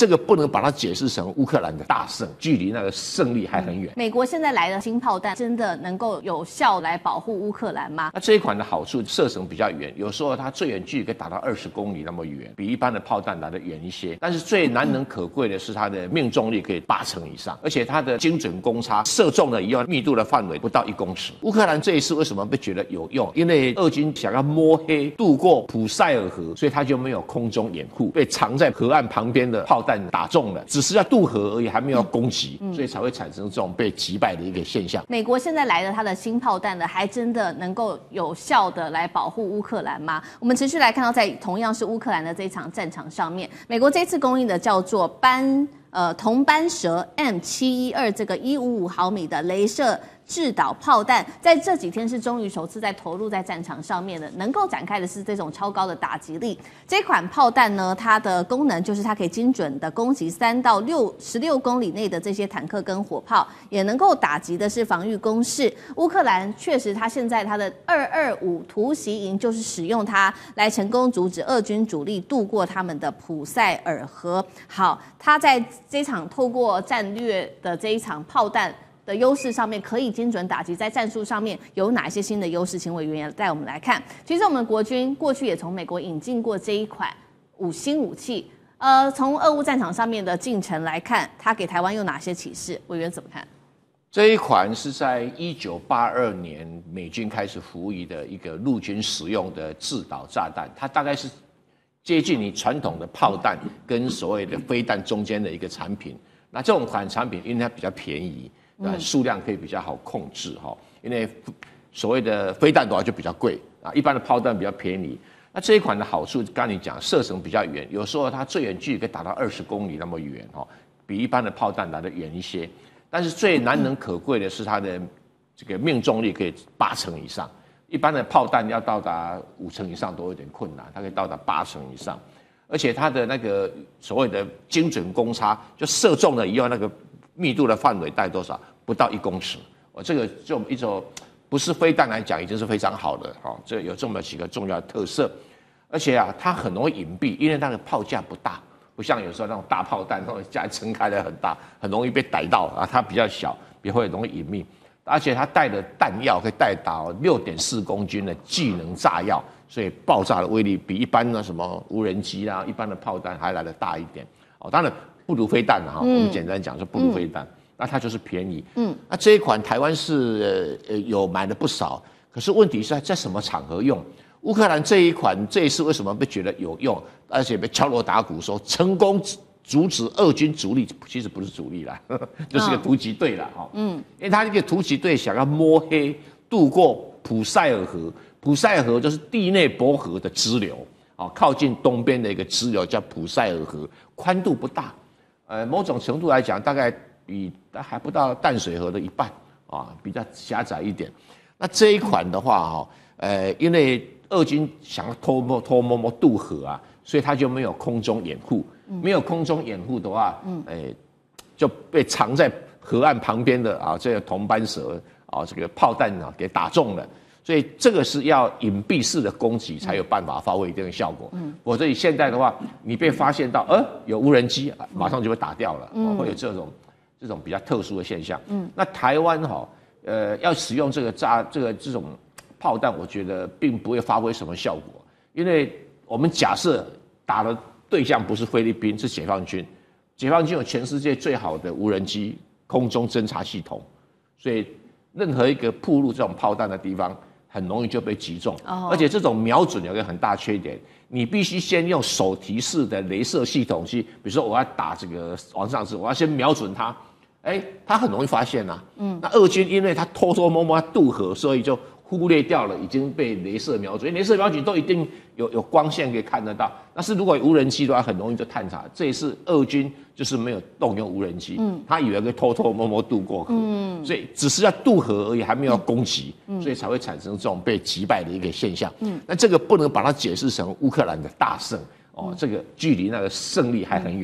这个不能把它解释成乌克兰的大胜，距离那个胜利还很远。 美国现在来的新炮弹真的能够有效来保护乌克兰吗？ 那这一款的好处，射程比较远，有时候它最远距离可以达到20公里那么远，比一般的炮弹来得远一些。但是最难能可贵的是它的命中率可以80%以上，而且它的精准公差，射中了以后密度的范围不到1公尺。乌克兰这一次为什么被觉得有用？因为俄军想要摸黑渡过普塞尔河，所以他就没有空中掩护，被藏在河岸旁边的炮弹打中了，只是要渡河而已，还没有攻击，所以才会产生这种被击败的一个现象。 美国现在来的它的新炮弹呢，还真的能够有效的来保护乌克兰吗？我们持续来看到，在同样是乌克兰的这一场战场上面，美国这次供应的叫做铜班蛇 M712这个155毫米的雷射制导炮弹，在这几天是终于首次在投入在战场上面的，能够展开的是这种超高的打击力。这款炮弹呢，它的功能就是它可以精准的攻击3到16公里内的这些坦克跟火炮，也能够打击的是防御工事。乌克兰确实，它现在它的225突袭营就是使用它来成功阻止俄军主力渡过他们的普塞尔河。好，它在这场透过战略的这一场炮弹的优势上面可以精准打击，在战术上面有哪些新的优势？请委员带我们来看。其实我们国军过去也从美国引进过这一款新武器，从俄乌战场上面的进程来看，它给台湾有哪些启示？委员怎么看？ 这一款是在1982年美军开始服役的一个陆军使用的制导炸弹，它大概是接近你传统的炮弹跟所谓的飞弹中间的一个产品。那这种款产品因为它比较便宜，数量可以比较好控制哈，因为所谓的飞弹的话就比较贵啊，一般的炮弹比较便宜。那这一款的好处，刚才你讲射程比较远，有时候它最远距离可以达到20公里那么远哈，比一般的炮弹来得远一些。但是最难能可贵的是它的这个命中率可以80%以上，一般的炮弹要到达50%以上都有点困难，它可以到达80%以上，而且它的那个所谓的精准公差，就射中了以后那个密度的范围大概多少？不到1公尺。这个就一种不是飞弹来讲，已经是非常好的哈。这有这么几个重要的特色，而且啊，它很容易隐蔽，因为它的炮架不大，不像有时候那种大炮弹，那种架撑开的很大，很容易被逮到啊。它比较小，也会容易隐秘，而且它带的弹药可以带到6.4公斤的技能炸药，所以爆炸的威力比一般的什么无人机啊、一般的炮弹还来得大一点。当然不如飞弹哈，我们简单讲说不如飞弹。那它就是便宜，那这一款台湾是有买了不少，可是问题是在什么场合用？乌克兰这一款这一次为什么被觉得有用，而且被敲锣打鼓说成功阻止俄军主力？其实不是主力啦，就是个突击队啦，因为他这个突击队想要摸黑渡过普塞尔河，普塞尔河就是蒂内伯河的支流，靠近东边的一个支流叫普塞尔河，宽度不大，某种程度来讲大概比还不到淡水河的一半啊，比较狭窄一点。那这一款的话因为俄军想要偷摸渡河啊，所以他就没有空中掩护。没有空中掩护的话，就被藏在河岸旁边的这个铜班蛇这个炮弹给打中了。所以这个是要隐蔽式的攻击才有办法发挥这个效果。否则以现在的话，你被发现到有无人机，马上就会打掉了，会有这种比较特殊的现象。那台湾要使用这种炮弹，我觉得并不会发挥什么效果，因为我们假设打的对象不是菲律宾，是解放军。解放军有全世界最好的无人机空中侦察系统，所以任何一个暴露这种炮弹的地方，很容易就被击中。而且这种瞄准有一个很大缺点，你必须先用手提式的雷射系统去，比如说我要打这个往上指，我要先瞄准它。他很容易发现啊。那俄军因为他偷摸渡河，所以就忽略掉了已经被雷射瞄准。因为雷射瞄准都一定有光线可以看得到。但是如果有无人机的话，很容易就探查。这也是俄军就是没有动用无人机，他以为可以偷摸渡过河，所以只是要渡河而已，还没有攻击，所以才会产生这种被击败的一个现象。那这个不能把它解释成乌克兰的大胜这个距离那个胜利还很远。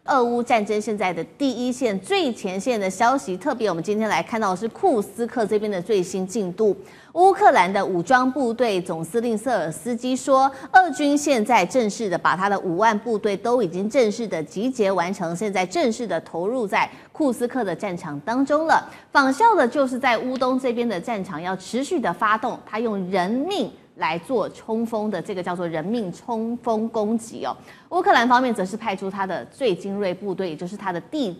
俄乌战争现在的第一线、最前线的消息。特别我们今天来看到的是库斯克这边的最新进度。乌克兰的武装部队总司令瑟尔斯基说，俄军现在正式的把他的5万部队都已经正式的集结完成，现在正式的投入在库斯克的战场当中了。仿效的就是在乌东这边的战场要持续的发动，他用人命来做冲锋的，这个叫做人命冲锋攻击哦。乌克兰方面则是派出他的最精锐部队，也就是他的第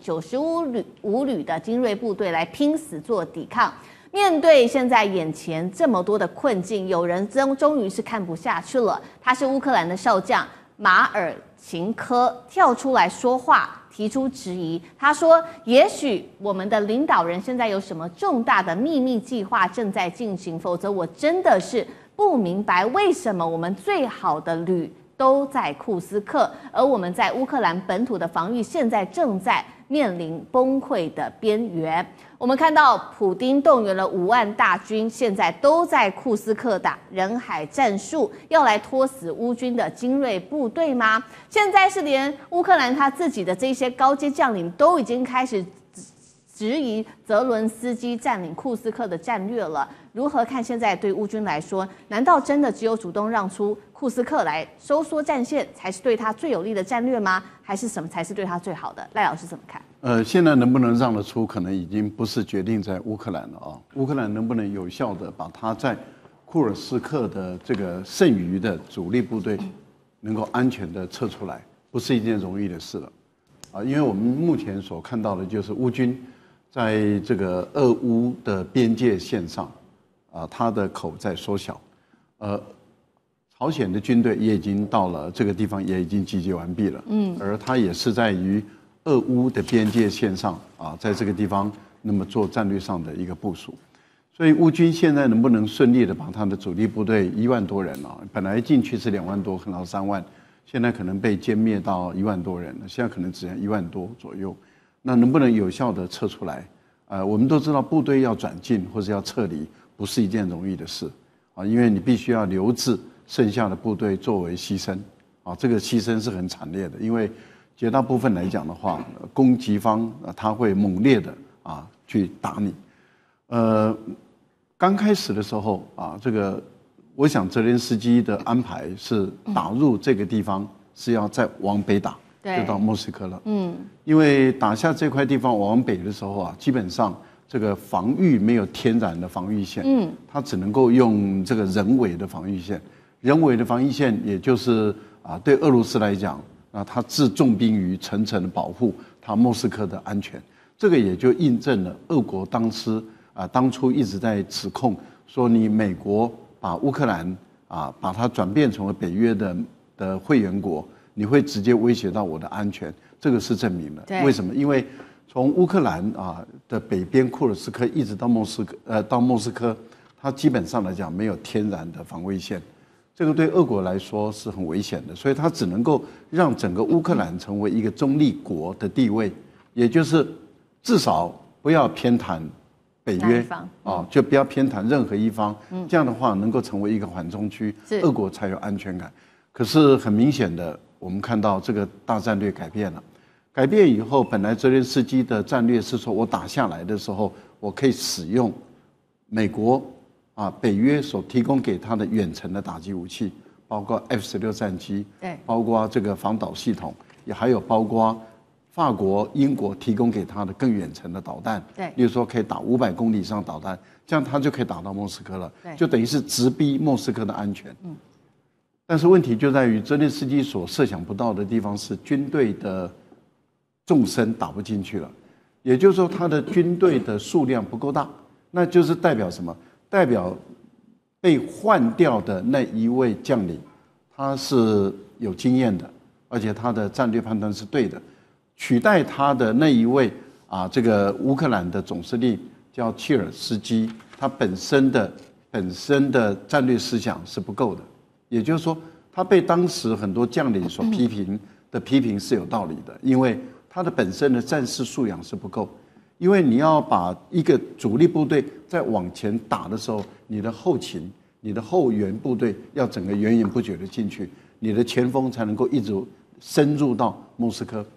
95旅的精锐部队来拼死做抵抗。面对现在眼前这么多的困境，有人终于是看不下去了。他是乌克兰的少将马尔琴科跳出来说话，提出质疑。他说：“也许我们的领导人现在有什么重大的秘密计划正在进行，否则我真的是不明白为什么我们最好的旅都在库斯克，而我们在乌克兰本土的防御现在正在面临崩溃的边缘。”我们看到普丁动员了5万大军，现在都在库斯克打人海战术，要来拖死乌军的精锐部队吗？现在是连乌克兰他自己的这些高阶将领都已经开始质疑泽伦斯基占领库斯克的战略了。如何看现在对乌军来说，难道真的只有主动让出库斯克来收缩战线才是对他最有利的战略吗？还是什么才是对他最好的？赖老师怎么看？ 现在能不能让得出，可能已经不是决定在乌克兰了啊。乌克兰能不能有效的把他在库尔斯克的这个剩余的主力部队能够安全的撤出来，不是一件容易的事了啊。因为我们目前所看到的就是乌军在这个俄乌的边界线上啊，它的口在缩小，朝鲜的军队也已经到了这个地方，也已经集结完毕了，而它也是在于俄乌的边界线上啊，在这个地方那么做战略上的一个部署，所以乌军现在能不能顺利的把他的主力部队1万多人啊，本来进去是2万多，可能到3万，现在可能被歼灭到1万多人了，现在可能只剩1万多左右，那能不能有效的撤出来？我们都知道部队要转进或者要撤离不是一件容易的事啊，因为你必须要留置剩下的部队作为牺牲啊，这个牺牲是很惨烈的，因为绝大部分来讲的话，攻击方他会猛烈的啊去打你。刚开始的时候啊，这个我想泽连斯基的安排是打入这个地方是要再往北打，就到莫斯科了。因为打下这块地方往北的时候啊，基本上这个防御没有天然的防御线，它只能够用这个人为的防御线。人为的防御线，也就是啊，对俄罗斯来讲。啊，他置重兵于层层的保护他莫斯科的安全，这个也就印证了俄国当初一直在指控说，你美国把乌克兰啊把它转变成为北约的会员国，你会直接威胁到我的安全，这个是证明了。为什么？因为从乌克兰啊的北边库尔斯克一直到莫斯科，它基本上来讲没有天然的防卫线。这个对俄国来说是很危险的，所以它只能够让整个乌克兰成为一个中立国的地位，也就是至少不要偏袒北约啊，就不要偏袒任何一方。这样的话能够成为一个缓冲区，俄国才有安全感。可是很明显的，我们看到这个大战略改变了。改变以后，本来泽连斯基的战略是说，我打下来的时候，我可以使用美国。啊，北约所提供给他的远程的打击武器，包括 F-16战机，包括这个防导系统，也还有包括法国、英国提供给他的更远程的导弹，例如说可以打500公里以上导弹，这样他就可以打到莫斯科了，就等于是直逼莫斯科的安全。但是问题就在于泽连斯基所设想不到的地方是军队的纵深打不进去了，也就是说他的军队的数量不够大，那就是代表什么？代表被换掉的那一位将领，他是有经验的，而且他的战略判断是对的。取代他的那一位啊，这个乌克兰的总司令叫切尔斯基，他本身的战略思想是不够的。也就是说，他被当时很多将领所批评是有道理的，因为他的本身的战士素养是不够。因为你要把一个主力部队再往前打的时候，你的后勤、你的后援部队要整个源源不绝的进去，你的前锋才能够一直深入到莫斯科。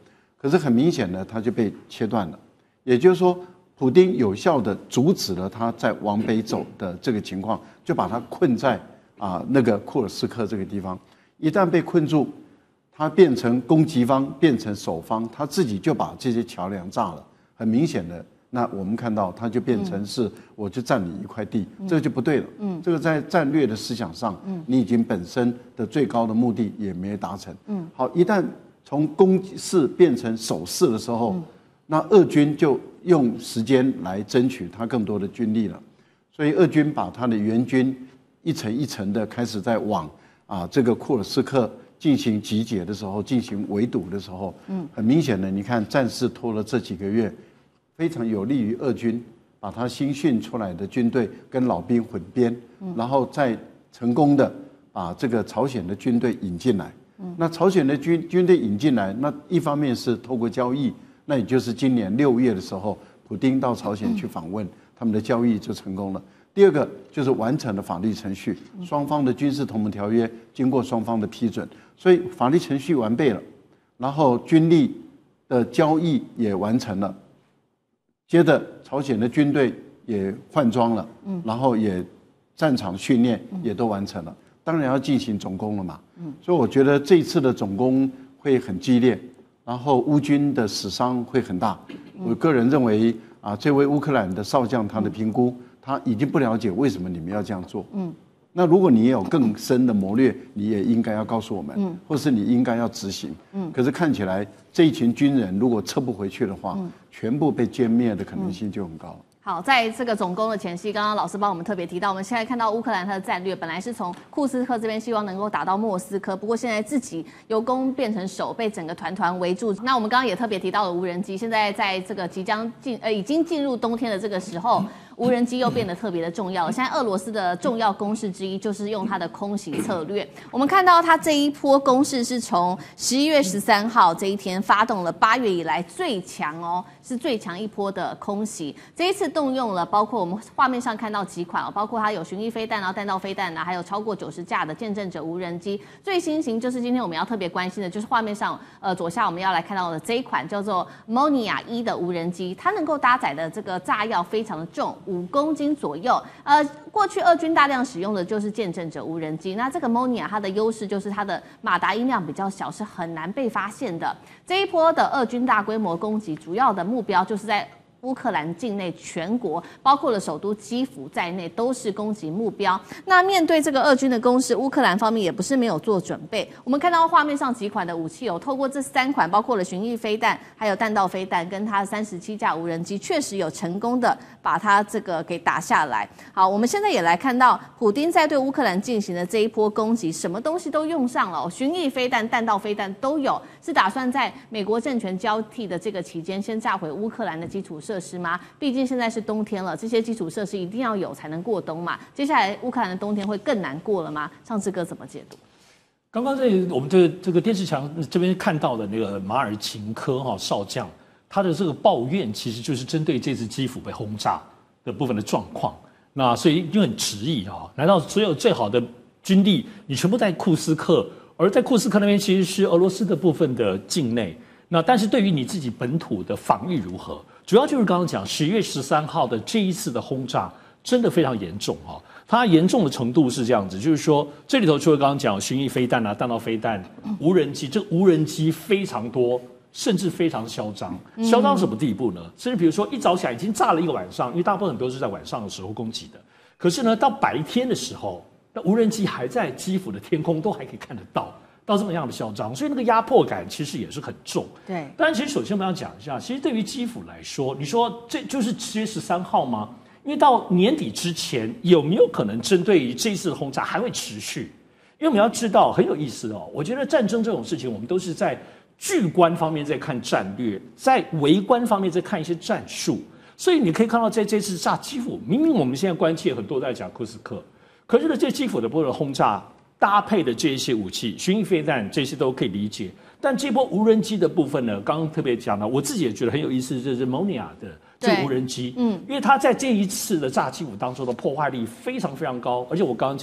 可是很明显的，它就被切断了。也就是说，普丁有效的阻止了他在往北走的这个情况，就把他困在那个库尔斯克这个地方。一旦被困住，他变成攻击方，变成守方，他自己就把这些桥梁炸了。很明显的，那我们看到他就变成是我就占你一块地，这个就不对了。这个在战略的思想上，你已经本身的最高的目的也没达成。好，一旦从攻势变成守势的时候，那俄军就用时间来争取他更多的军力了。所以俄军把他的援军一层一层的开始在往这个库尔斯克进行集结的时候，进行围堵的时候，很明显的，你看战事拖了这几个月，非常有利于俄军把他新训出来的军队跟老兵混编，然后再成功的把这个朝鲜的军队引进来。那朝鲜的军队引进来，那一方面是透过交易，那也就是今年6月的时候，普丁到朝鲜去访问，他们的交易就成功了。第二个就是完成了法律程序，双方的军事同盟条约经过双方的批准，所以法律程序完备了，然后军力的交易也完成了，接着朝鲜的军队也换装了，然后也战场训练也都完成了，当然要进行总攻了嘛。所以我觉得这一次的总攻会很激烈，然后乌军的死伤会很大。我个人认为这位乌克兰的少将他的评估，他已经不了解为什么你们要这样做。那如果你有更深的谋略，你也应该要告诉我们，或是你应该要执行。可是看起来这一群军人如果撤不回去的话，全部被歼灭的可能性就很高。 好，在这个总攻的前夕，刚刚老师帮我们特别提到，我们现在看到乌克兰它的战略本来是从库斯克这边希望能够打到莫斯科，不过现在自己由攻变成守，被整个团团围住。那我们刚刚也特别提到了无人机，现在在这个已经进入冬天的这个时候，无人机又变得特别的重要了。现在俄罗斯的重要攻势之一就是用它的空袭策略。我们看到它这一波攻势是从11月13号这一天发动了8月以来最强是最强一波的空袭。这一次动用了包括我们画面上看到几款包括它有巡弋飞弹弹道飞弹还有超过90架的见证者无人机。最新型就是今天我们要特别关心的，就是画面上左下我们要来看到的这一款叫做 Monia 1的无人机，它能够搭载的这个炸药非常的重，5公斤左右。过去俄军大量使用的就是见证者无人机，那这个 Monia 它的优势就是它的马达音量比较小，是很难被发现的。这一波的俄军大规模攻击，主要的目标就是在乌克兰境内全国，包括了首都基辅在内，都是攻击目标。那面对这个俄军的攻势，乌克兰方面也不是没有做准备。我们看到画面上几款的武器透过这3款，包括了巡弋飞弹、还有弹道飞弹，跟它37架无人机，确实有成功的把它这个给打下来。好，我们现在也来看到，普丁在对乌克兰进行的这一波攻击，什么东西都用上了巡弋飞弹、弹道飞弹都有，是打算在美国政权交替的这个期间，先炸毁乌克兰的基础设施吗？毕竟现在是冬天了，这些基础设施一定要有才能过冬嘛。接下来乌克兰的冬天会更难过了吗？上次哥怎么解读？ 刚刚我们这个电视墙这边看到的那个马尔琴科少将，他的这个抱怨其实就是针对这次基辅被轰炸的部分的状况。那所以就很质疑难道所有最好的军力你全部在库斯克？而在库斯克那边其实是俄罗斯的部分的境内。那但是对于你自己本土的防御如何？主要就是刚刚讲11月13号的这一次的轰炸真的非常严重它严重的程度是这样子，就是说这里头除了刚刚讲巡弋飞弹弹道飞弹、无人机，这个无人机非常多，甚至非常嚣张。嚣张什么地步呢？甚至比如说一早起来已经炸了一个晚上，因为大部分都是在晚上的时候攻击的。可是呢，到白天的时候，那无人机还在基辅的天空都还可以看得到这么样的嚣张，所以那个压迫感其实也是很重。 对， 当然，其实首先我们要讲一下，其实对于基辅来说，你说这就是7月13号吗？因为到年底之前，有没有可能针对于这一次的轰炸还会持续？因为我们要知道很有意思我觉得战争这种事情，我们都是在巨观方面在看战略，在微观方面在看一些战术。所以你可以看到，在这次炸基辅，明明我们现在关切很多在讲库斯克，可是呢，这基辅的波的轰炸搭配的这些武器，巡弋飞弹这些都可以理解。但这波无人机的部分呢，刚刚特别讲到，我自己也觉得很有意思，就是 Monia 的这个无人机，因为它在这一次的炸基辅当中的破坏力非常非常高，而且我刚刚讲，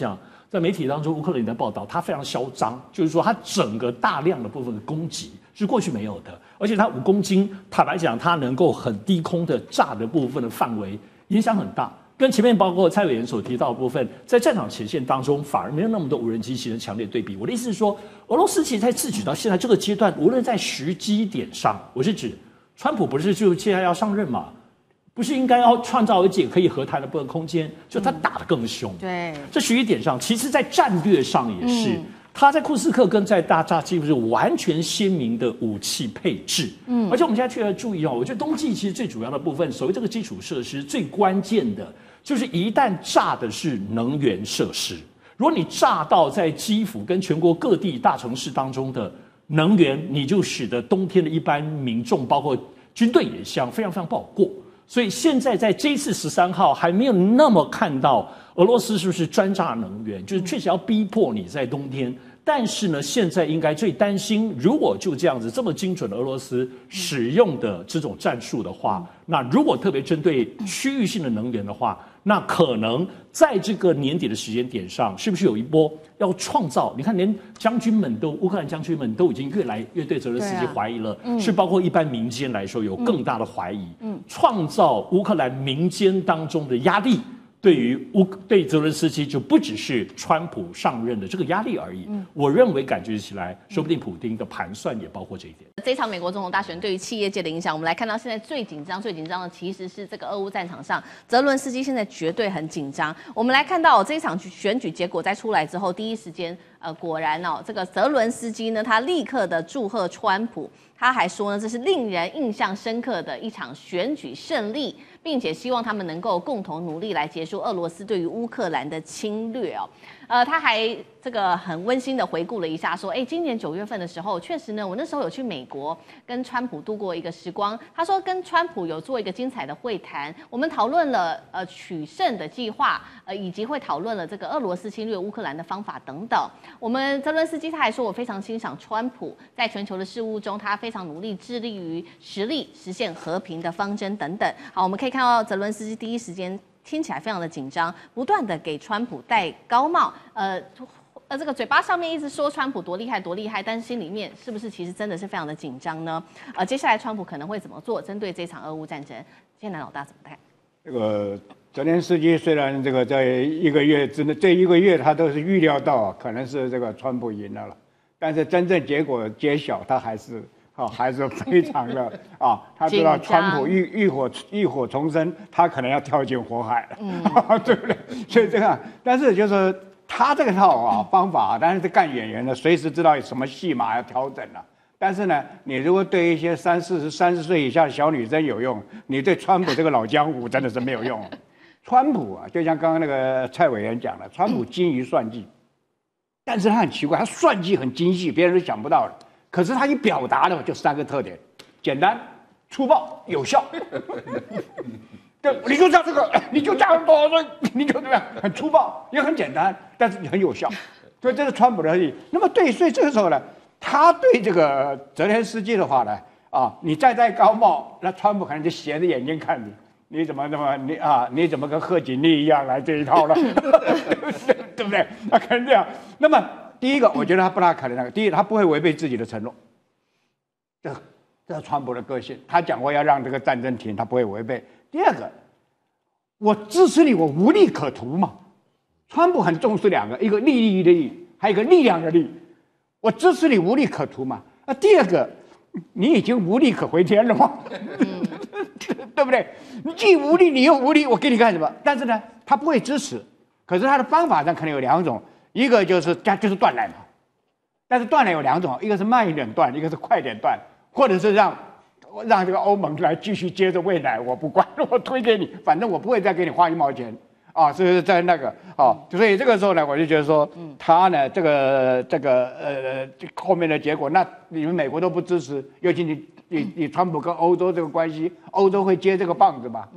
在媒体当中，乌克兰的报道，它非常嚣张，就是说它整个大量的部分的攻击是过去没有的，而且它5公斤，坦白讲，它能够很低空的炸的部分的范围影响很大。跟前面包括蔡委员所提到的部分，在战场前线当中反而没有那么多无人机形成强烈对比。我的意思是说，俄罗斯其实在自诩到现在这个阶段，无论在时机点上，我是指川普不是就现在要上任嘛，不是应该要创造一个可以和谈的部分空间，就他打得更凶。 对， 这时机点上，其实在战略上也是。他在库斯克跟在大炸几乎是完全鲜明的武器配置，而且我们现在确实注意哦，我觉得冬季其实最主要的部分，所谓这个基础设施最关键的就是一旦炸的是能源设施，如果你炸到在基辅跟全国各地大城市当中的能源，你就使得冬天的一般民众，包括军队也非常不好过。所以现在在这一次13号还没有那么看到俄罗斯是不是专炸能源，就是确实要逼迫你在冬天。但是呢，现在应该最担心，如果就这样子这么精准的俄罗斯使用的这种战术的话，那如果特别针对区域性的能源的话，那可能在这个年底的时间点上，是不是有一波要创造？你看，连将军们都，乌克兰将军们都已经越来越对泽连斯基怀疑了，是包括一般民间来说有更大的怀疑，创造乌克兰民间当中的压力。对泽连斯基就不只是川普上任的这个压力而已，我认为感觉起来，说不定普丁的盘算也包括这一点。 这场美国总统大选对于企业界的影响，我们来看到现在最紧张的其实是这个俄乌战场上，泽伦斯基现在绝对很紧张。我们来看到这一场选举结果在出来之后，第一时间果然这个泽伦斯基呢，他立刻的祝贺川普，他还说呢，这是令人印象深刻的一场选举胜利，并且希望他们能够共同努力来结束俄罗斯对于乌克兰的侵略他还这个很温馨的回顾了一下，说，今年9月份的时候，确实呢，我那时候有去美国跟川普度过一个时光。他说跟川普有做一个精彩的会谈，我们讨论了取胜的计划，以及会讨论了这个俄罗斯侵略乌克兰的方法等等。我们泽伦斯基他还说，我非常欣赏川普在全球的事务中，他非常努力致力于实现和平的方针等等。好，我们可以看到泽伦斯基第一时间听起来非常的紧张，不断的给川普戴高帽，这个嘴巴上面一直说川普多厉害，但是心里面是不是其实真的是非常的紧张呢？接下来川普可能会怎么做？针对这场俄乌战争，现在老大怎么看？ 这个泽连斯基虽然这个在1个月之内，这1个月他都是预料到可能是这个川普赢了，但是真正结果揭晓，他还是非常的他知道川普浴火重生，他可能要跳进火海了，对不对？所以这样，但是就是他这个套方法，当然是干演员的，随时知道有什么戏码要调整了。但是呢，你如果对一些30岁以下的小女生有用，你对川普这个老江湖真的是没有用。川普就像刚刚那个蔡委员讲的，川普精于算计，但是他很奇怪，他算计很精细，别人都想不到的。可是他一表达的就3个特点：简单、粗暴、有效。对，你就叫这个，你就叫多少，你就怎么样，很粗暴，也很简单，但是很有效。所以这是川普的意。那么所以这个时候呢，他对这个泽连斯基的话呢，你再戴高帽，那川普可能就斜着眼睛看你，你怎么你怎么跟贺锦丽一样来这一套了，对不对？他可能这样。那么第一个，我觉得他不大可能第一，他不会违背自己的承诺。这是川普的个性，他讲过要让这个战争停，他不会违背。第二个，我支持你，我无利可图嘛。川普很重视2个，一个利益的利，还有一个力量的力。我支持你无利可图嘛。第二个，你已经无力可回天了嘛，对不对？你既无力，你又无力，我给你干什么？但是呢，他不会支持。可是他的方法上可能有2种，一个就是断奶嘛。但是断奶有2种，一个是慢一点断，一个是快点断，或者是让这个欧盟来继续接着喂奶，我不管，我推给你，反正我不会再给你花1毛钱所以在那个所以这个时候呢，我就觉得说，他呢这个后面的结果，那你们美国都不支持，尤其你川普跟欧洲这个关系，欧洲会接这个棒子吗？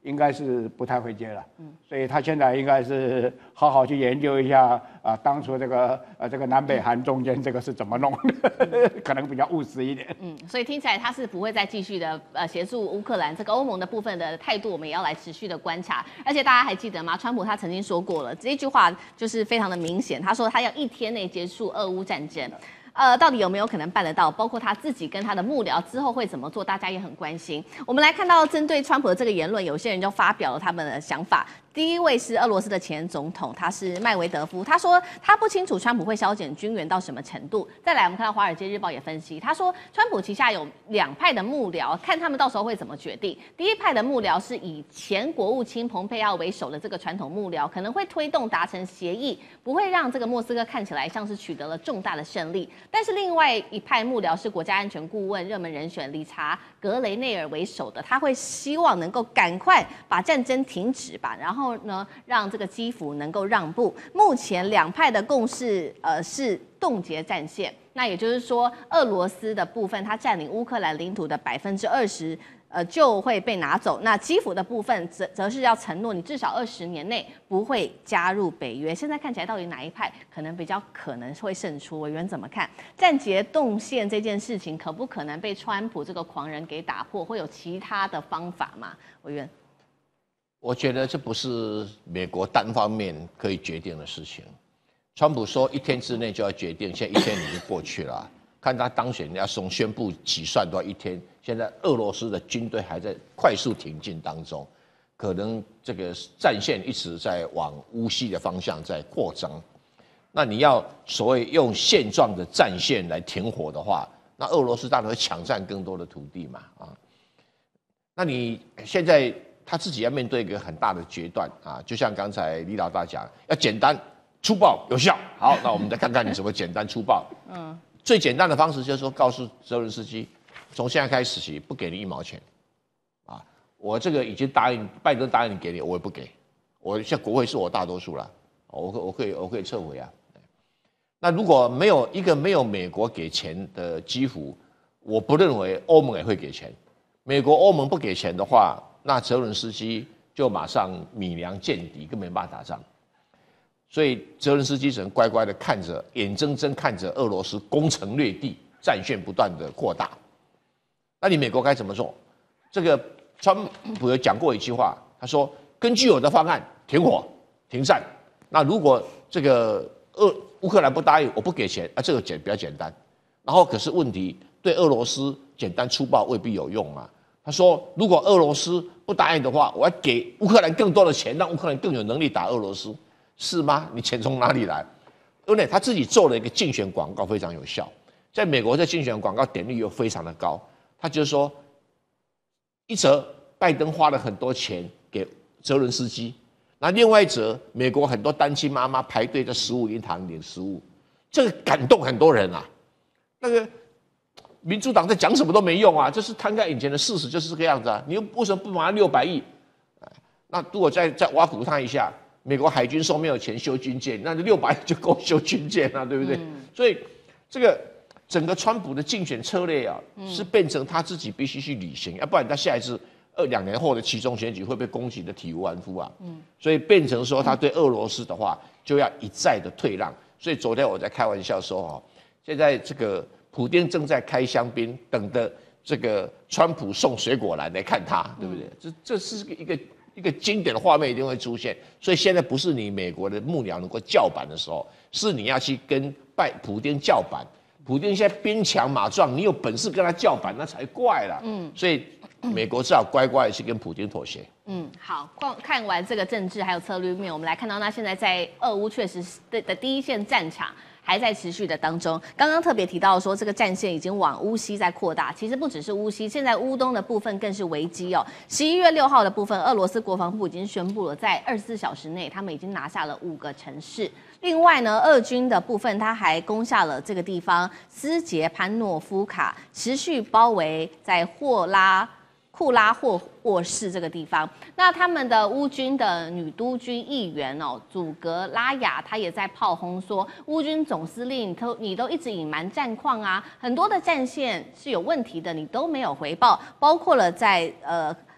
应该是不太会接了。所以他现在应该是好好去研究一下当初这个南北韩中间这个是怎么弄的，可能比较务实一点。 所以听起来他是不会再继续的协助乌克兰这个欧盟的部分的态度，我们也要来持续的观察。而且大家还记得吗？川普他曾经说过了，这一句话就是非常的明显，他说他要1天内结束俄乌战争。到底有没有可能办得到？包括他自己跟他的幕僚之后会怎么做，大家也很关心。我们来看到针对川普的这个言论，有些人就发表了他们的想法。第一位是俄罗斯的前总统，他是麦维德夫，他说他不清楚川普会削减军援到什么程度。再来，我们看到《华尔街日报》也分析，他说川普旗下有2派的幕僚，看他们到时候会怎么决定。第一派的幕僚是以前国务卿蓬佩奥为首的这个传统幕僚，可能会推动达成协议，不会让这个莫斯科看起来像是取得了重大的胜利。但是另外一派幕僚是国家安全顾问热门人选理查·格雷内尔为首的，他会希望能够赶快把战争停止吧，然后呢，让这个基辅能够让步。目前2派的共识是冻结战线，那也就是说，俄罗斯的部分它占领乌克兰领土的20%。就会被拿走。那基辅的部分则是要承诺你至少20年内不会加入北约。现在看起来到底哪一派可能比较可能会胜出？委员怎么看？战节动线这件事情可不可能被川普这个狂人给打破？会有其他的方法吗？委员， 我觉得这不是美国单方面可以决定的事情。川普说1天之内就要决定，现在1天已经过去了。看他当选要从宣布起算都要1天，现在俄罗斯的军队还在快速挺进当中，可能这个战线一直在往乌西的方向在扩张。那你要所谓用现状的战线来停火的话，那俄罗斯当然会抢占更多的土地嘛啊。那你现在他自己要面对一个很大的决断啊，就像刚才李老大讲，要简单、粗暴、有效。好，那我们再看看你怎么简单粗暴。最简单的方式就是说，告诉泽伦斯基，从现在开始起不给你1毛钱，啊，我这个已经答应，拜登答应你给你，我也不给，我现在国会是我大多数了，我可以撤回啊。那如果没有美国给钱的基辅，我不认为欧盟也会给钱。美国、欧盟不给钱的话，那泽伦斯基就马上米粮见底，根本没办法打仗。所以泽伦斯基只能乖乖的看着，眼睁睁看着俄罗斯攻城略地，战线不断的扩大。那你美国该怎么做？这个川普有讲过一句话，他说：“根据我的方案，停火、停战。那如果这个乌克兰不答应，我不给钱啊，这个比较简单。然后可是问题对俄罗斯简单粗暴未必有用啊。他说，如果俄罗斯不答应的话，我要给乌克兰更多的钱，让乌克兰更有能力打俄罗斯。”是吗？你钱从哪里来？因为他自己做了一个竞选广告，非常有效。在美国，这竞选广告点率又非常的高。他就是说，一则拜登花了很多钱给泽伦斯基，那另外一则，美国很多单亲妈妈排队在食物银行领食物，这个感动很多人啊。那个民主党在讲什么都没用啊，这是摊开眼前的事实，就是这个样子啊。你又为什么不拿600亿？那如果再挖苦他一下。美国海军说没有钱修军舰，那600亿就够修军舰了，对不对？所以这个整个川普的竞选策略啊，是变成他自己必须去履行，要不然他下一次2年后的期中选举会被攻击的体无完肤啊。所以变成说他对俄罗斯的话就要一再的退让。所以昨天我在开玩笑说哦，现在这个普丁正在开香槟，等着这个川普送水果来看他，对不对？这是一个经典的画面一定会出现，所以现在不是你美国的幕僚能够叫板的时候，是你要去跟普丁叫板。普丁现在兵强马壮，你有本事跟他叫板，那才怪了。所以美国只好乖乖的去跟普丁妥协。 好，看完这个政治还有策略面，我们来看到那现在在俄乌确实的第一线战场。还在持续的当中。刚刚特别提到说，这个战线已经往乌西在扩大。其实不只是乌西，现在乌东的部分更是危机哦。11月6号的部分，俄罗斯国防部已经宣布了，在24小时内，他们已经拿下了5个城市。另外呢，俄军的部分，他还攻下了这个地方斯捷潘诺夫卡，持续包围在库拉霍市这个地方。那他们的乌军的女督军议员哦，祖格拉雅，她也在炮轰说，乌军总司令你都一直隐瞒战况啊，很多的战线是有问题的，你都没有回报，包括了在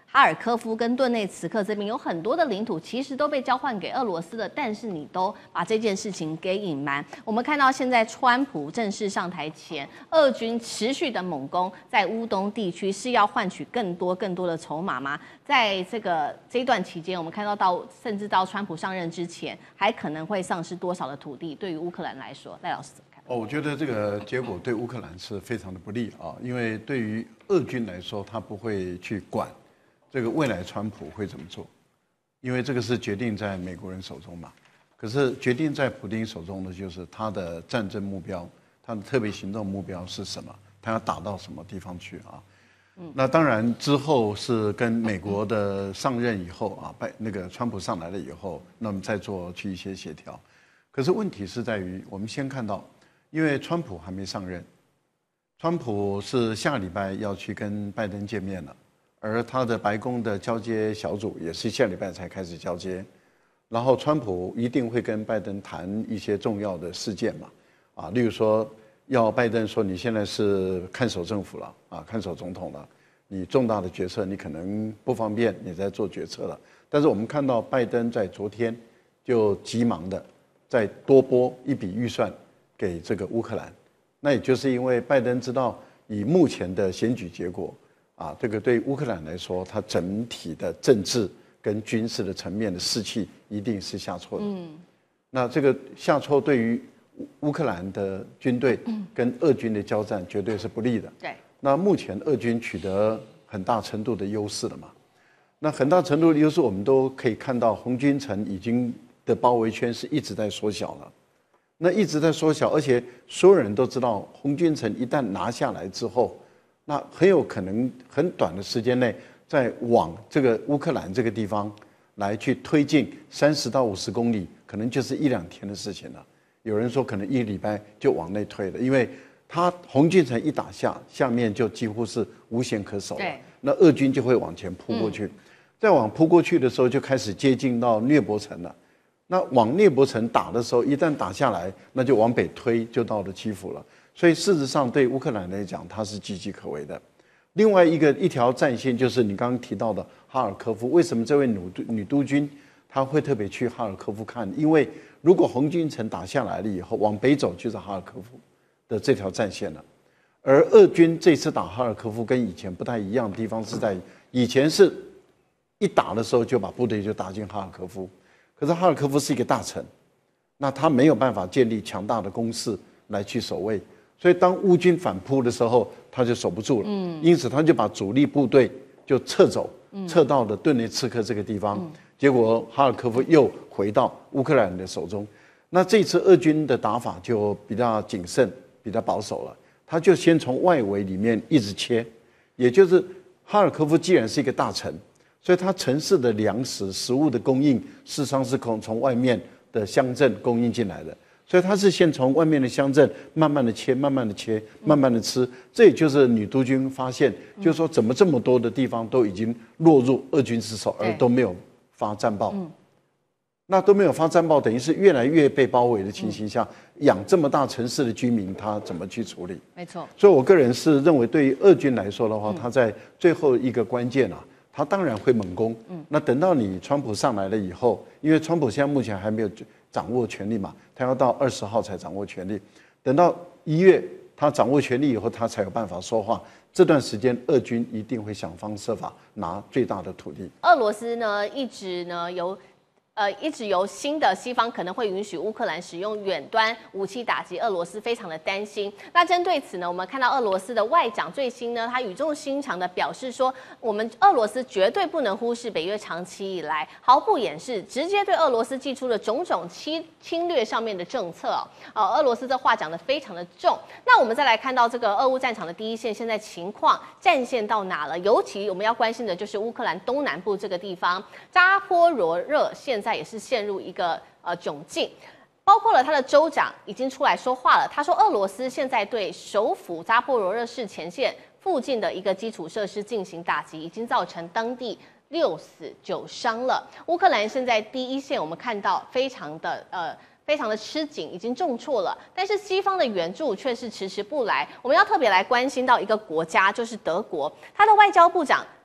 哈尔科夫跟顿内茨克这边有很多的领土，其实都被交换给俄罗斯了，但是你都把这件事情给隐瞒。我们看到现在川普正式上台前，俄军持续的猛攻在乌东地区，是要换取更多的筹码吗？在这一段期间，我们看到甚至到川普上任之前，还可能会丧失多少的土地？对于乌克兰来说，赖老师怎么看？ 我觉得这个结果对乌克兰是非常的不利啊，因为对于俄军来说，他不会去管这个未来川普会怎么做，因为这个是决定在美国人手中嘛。可是决定在普丁手中的就是他的战争目标，他的特别行动目标是什么，他要打到什么地方去啊？那当然之后是跟美国的上任以后啊，那个川普上来了以后，那么再做去一些协调。可是问题是在于，我们先看到，因为川普还没上任，川普是下礼拜要去跟拜登见面了。而他的白宫的交接小组也是下礼拜才开始交接，然后川普一定会跟拜登谈一些重要的事件嘛，例如说要拜登说你现在是看守政府了啊，看守总统了，你重大的决策你可能不方便你在做决策了。但是我们看到拜登在昨天就急忙的再多拨一笔预算给这个乌克兰，那也就是因为拜登知道以目前的选举结果。这个对乌克兰来说，它整体的政治跟军事的层面的士气一定是下挫的。那这个下挫对于乌克兰的军队跟俄军的交战绝对是不利的。 对。 那目前俄军取得很大程度的优势了嘛？那很大程度的优势，我们都可以看到，红军城已经的包围圈是一直在缩小了。那一直在缩小，而且所有人都知道，红军城一旦拿下来之后。那很有可能很短的时间内，再往这个乌克兰这个地方来去推进30到50公里，可能就是1-2天的事情了。有人说可能1个礼拜就往内推了，因为他红军城一打下，下面就几乎是无险可守了。那俄军就会往前扑过去，再往扑过去的时候，就开始接近到涅伯城了。那往涅伯城打的时候，一旦打下来，那就往北推，就到了基辅了。所以事实上，对乌克兰来讲，它是岌岌可危的。另外一条战线就是你刚刚提到的哈尔科夫。为什么这位女督军她会特别去哈尔科夫看？因为如果红军城打下来了以后，往北走就是哈尔科夫的这条战线了。而俄军这次打哈尔科夫跟以前不太一样的地方是在于，以前是一打的时候就把部队就打进哈尔科夫，可是哈尔科夫是一个大城，那他没有办法建立强大的攻势来去守卫。所以当乌军反扑的时候，他就守不住了。因此他就把主力部队就撤走，撤到了顿涅茨克这个地方。结果哈尔科夫又回到乌克兰的手中。那这次俄军的打法就比较谨慎，比较保守了。他就先从外围里面一直切，也就是哈尔科夫既然是一个大城，所以它城市的粮食、食物的供应，事实上是从外面的乡镇供应进来的。所以他是先从外面的乡镇慢慢的切，慢慢的切，慢慢的吃。这也就是女督军发现，就是说怎么这么多的地方都已经落入俄军之手，而都没有发战报。那都没有发战报，等于是越来越被包围的情形下，养这么大城市的居民，他怎么去处理？ 没错。 所以我个人是认为，对于俄军来说的话，他在最后一个关键他当然会猛攻。那等到你川普上来了以后，因为川普现在目前还没有掌握权力嘛，他要到20号才掌握权力。等到1月他掌握权力以后，他才有办法说话。这段时间，俄军一定会想方设法拿最大的土地。 俄罗斯呢，一直由新的西方可能会允许乌克兰使用远端武器打击俄罗斯，非常的担心。那针对此呢，我们看到俄罗斯的外长最新呢，他语重心长的表示说，我们俄罗斯绝对不能忽视北约长期以来毫不掩饰，直接对俄罗斯寄出了种种侵略上面的政策俄罗斯这话讲得非常的重。那我们再来看到这个俄乌战场的第一线，现在情况战线到哪了？尤其我们要关心的就是乌克兰东南部这个地方，扎波罗热现在也是陷入一个窘境，包括了他的州长已经出来说话了。他说，俄罗斯现在对首府扎波罗热市前线附近的一个基础设施进行打击，已经造成当地6死9伤了。乌克兰现在第一线，我们看到非常的吃紧，已经重挫了。但是西方的援助却是迟迟不来。我们要特别来关心到一个国家，就是德国，他的外交部长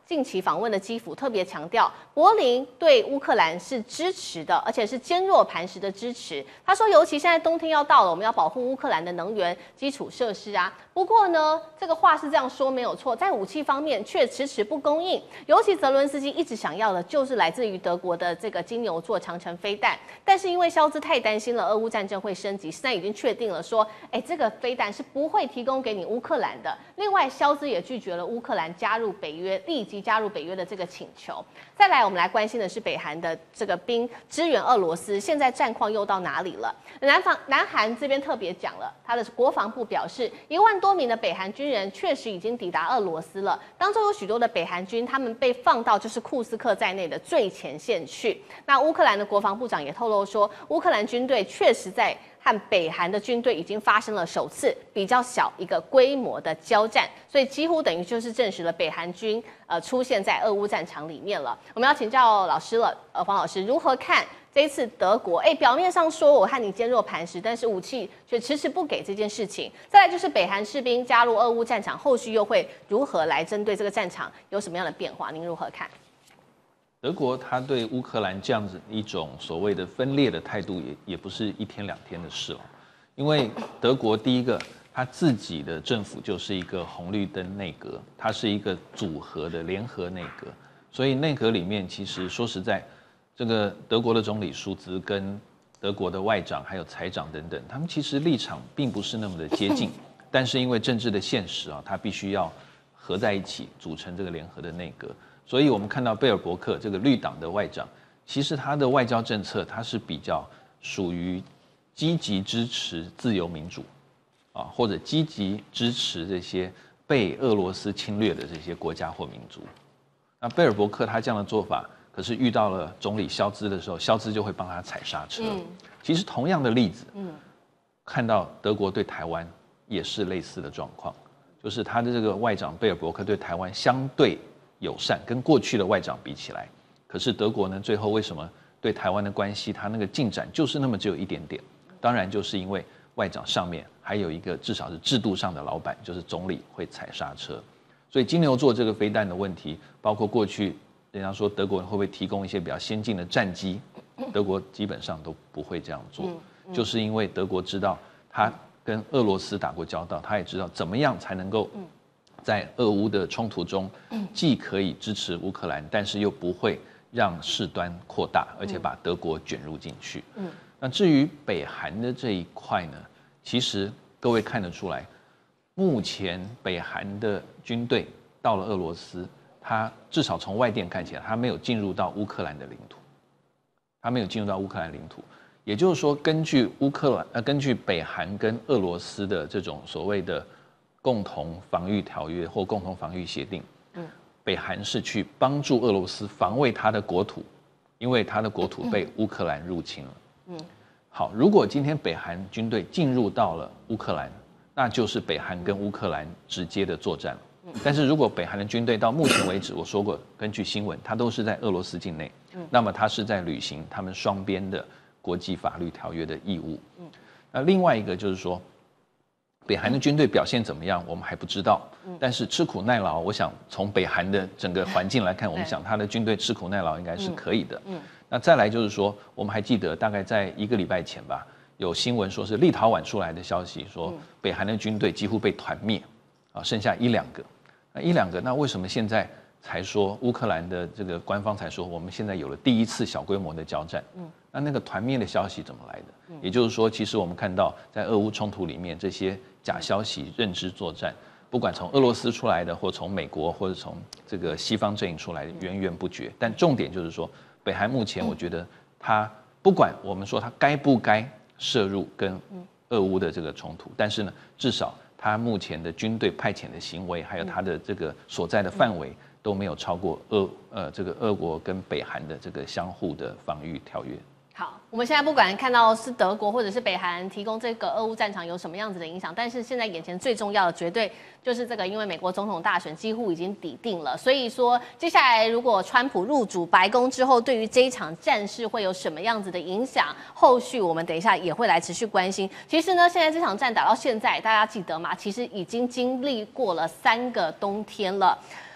近期访问的基辅特别强调，柏林对乌克兰是支持的，而且是坚若磐石的支持。他说，尤其现在冬天要到了，我们要保护乌克兰的能源基础设施啊。不过呢，这个话是这样说没有错，在武器方面却迟迟不供应。尤其泽伦斯基一直想要的就是来自于德国的这个金牛座长程飞弹，但是因为肖兹太担心了俄乌战争会升级，现在已经确定了说，这个飞弹是不会提供给你乌克兰的。另外，肖兹也拒绝了乌克兰加入北约，立即加入北约的这个请求。再来，我们来关心的是北韩的这个兵支援俄罗斯，现在战况又到哪里了？南韩这边特别讲了，他的国防部表示，1万多名的北韩军人确实已经抵达俄罗斯了，当中有许多的北韩军，他们被放到就是库斯克在内的最前线去。那乌克兰的国防部长也透露说，乌克兰军队确实在和北韩的军队已经发生了首次比较小一个规模的交战，所以几乎等于就是证实了北韩军出现在俄乌战场里面了。我们要请教老师了，黄老师如何看这一次德国？表面上说我和你坚若磐石，但是武器却迟迟不给这件事情。再来就是北韩士兵加入俄乌战场，后续又会如何来针对这个战场有什么样的变化？您如何看？ 德国他对乌克兰这样子一种所谓的分裂的态度也不是1天2天的事了，因为德国第一个他自己的政府就是一个红绿灯内阁，它是一个组合的联合内阁，所以内阁里面其实说实在，这个德国的总理舒兹跟德国的外长还有财长等等，他们其实立场并不是那么的接近，但是因为政治的现实啊，他必须要合在一起组成这个联合的内阁。所以我们看到贝尔伯克这个绿党的外长，其实他的外交政策他是比较属于积极支持自由民主，或者积极支持这些被俄罗斯侵略的这些国家或民族。那贝尔伯克他这样的做法，可是遇到了总理肖兹的时候，肖兹就会帮他踩刹车。其实同样的例子，看到德国对台湾也是类似的状况，就是他的这个外长贝尔伯克对台湾相对友善，跟过去的外长比起来，可是德国呢，最后为什么对台湾的关系，它那个进展就是那么只有一点点？当然就是因为外长上面还有一个至少是制度上的老板，就是总理会踩刹车。所以金牛座这个飞弹的问题，包括过去人家说德国人会不会提供一些比较先进的战机，德国基本上都不会这样做，就是因为德国知道他跟俄罗斯打过交道，他也知道怎么样才能够在俄乌的冲突中，既可以支持乌克兰，但是又不会让事端扩大，而且把德国卷入进去。那至于北韩的这一块呢，其实各位看得出来，目前北韩的军队到了俄罗斯，它至少从外电看起来，它没有进入到乌克兰的领土，它没有进入到乌克兰领土。也就是说，根据北韩跟俄罗斯的这种所谓的共同防御条约或共同防御协定，北韩是去帮助俄罗斯防卫他的国土，因为他的国土被乌克兰入侵了。好，如果今天北韩军队进入到了乌克兰，那就是北韩跟乌克兰直接的作战了。但是如果北韩的军队到目前为止，我说过，根据新闻，它都是在俄罗斯境内，那么它是在履行他们双边的国际法律条约的义务。那另外一个就是说，北韩的军队表现怎么样，我们还不知道。但是吃苦耐劳，我想从北韩的整个环境来看，我们想他的军队吃苦耐劳应该是可以的。那再来就是说，我们还记得大概在1个礼拜前吧，有新闻说是立陶宛出来的消息，说北韩的军队几乎被团灭，剩下1-2个。那1-2个，那为什么现在才说乌克兰的这个官方才说我们现在有了第一次小规模的交战？那个团灭的消息怎么来的？也就是说，其实我们看到在俄乌冲突里面，这些假消息认知作战，不管从俄罗斯出来的，或从美国，或者从这个西方阵营出来的，源源不绝。但重点就是说，北韩目前我觉得他不管我们说他该不该涉入跟俄乌的这个冲突，但是呢，至少他目前的军队派遣的行为，还有他的这个所在的范围，都没有超过俄国跟北韩的这个相互的防御条约。 好，我们现在不管看到是德国或者是北韩提供这个俄乌战场有什么样子的影响，但是现在眼前最重要的绝对就是这个，因为美国总统大选几乎已经底定了，所以说接下来如果川普入主白宫之后，对于这一场战事会有什么样子的影响？后续我们等一下也会来持续关心。其实呢，现在这场战打到现在，大家记得吗？其实已经经历过了3个冬天了。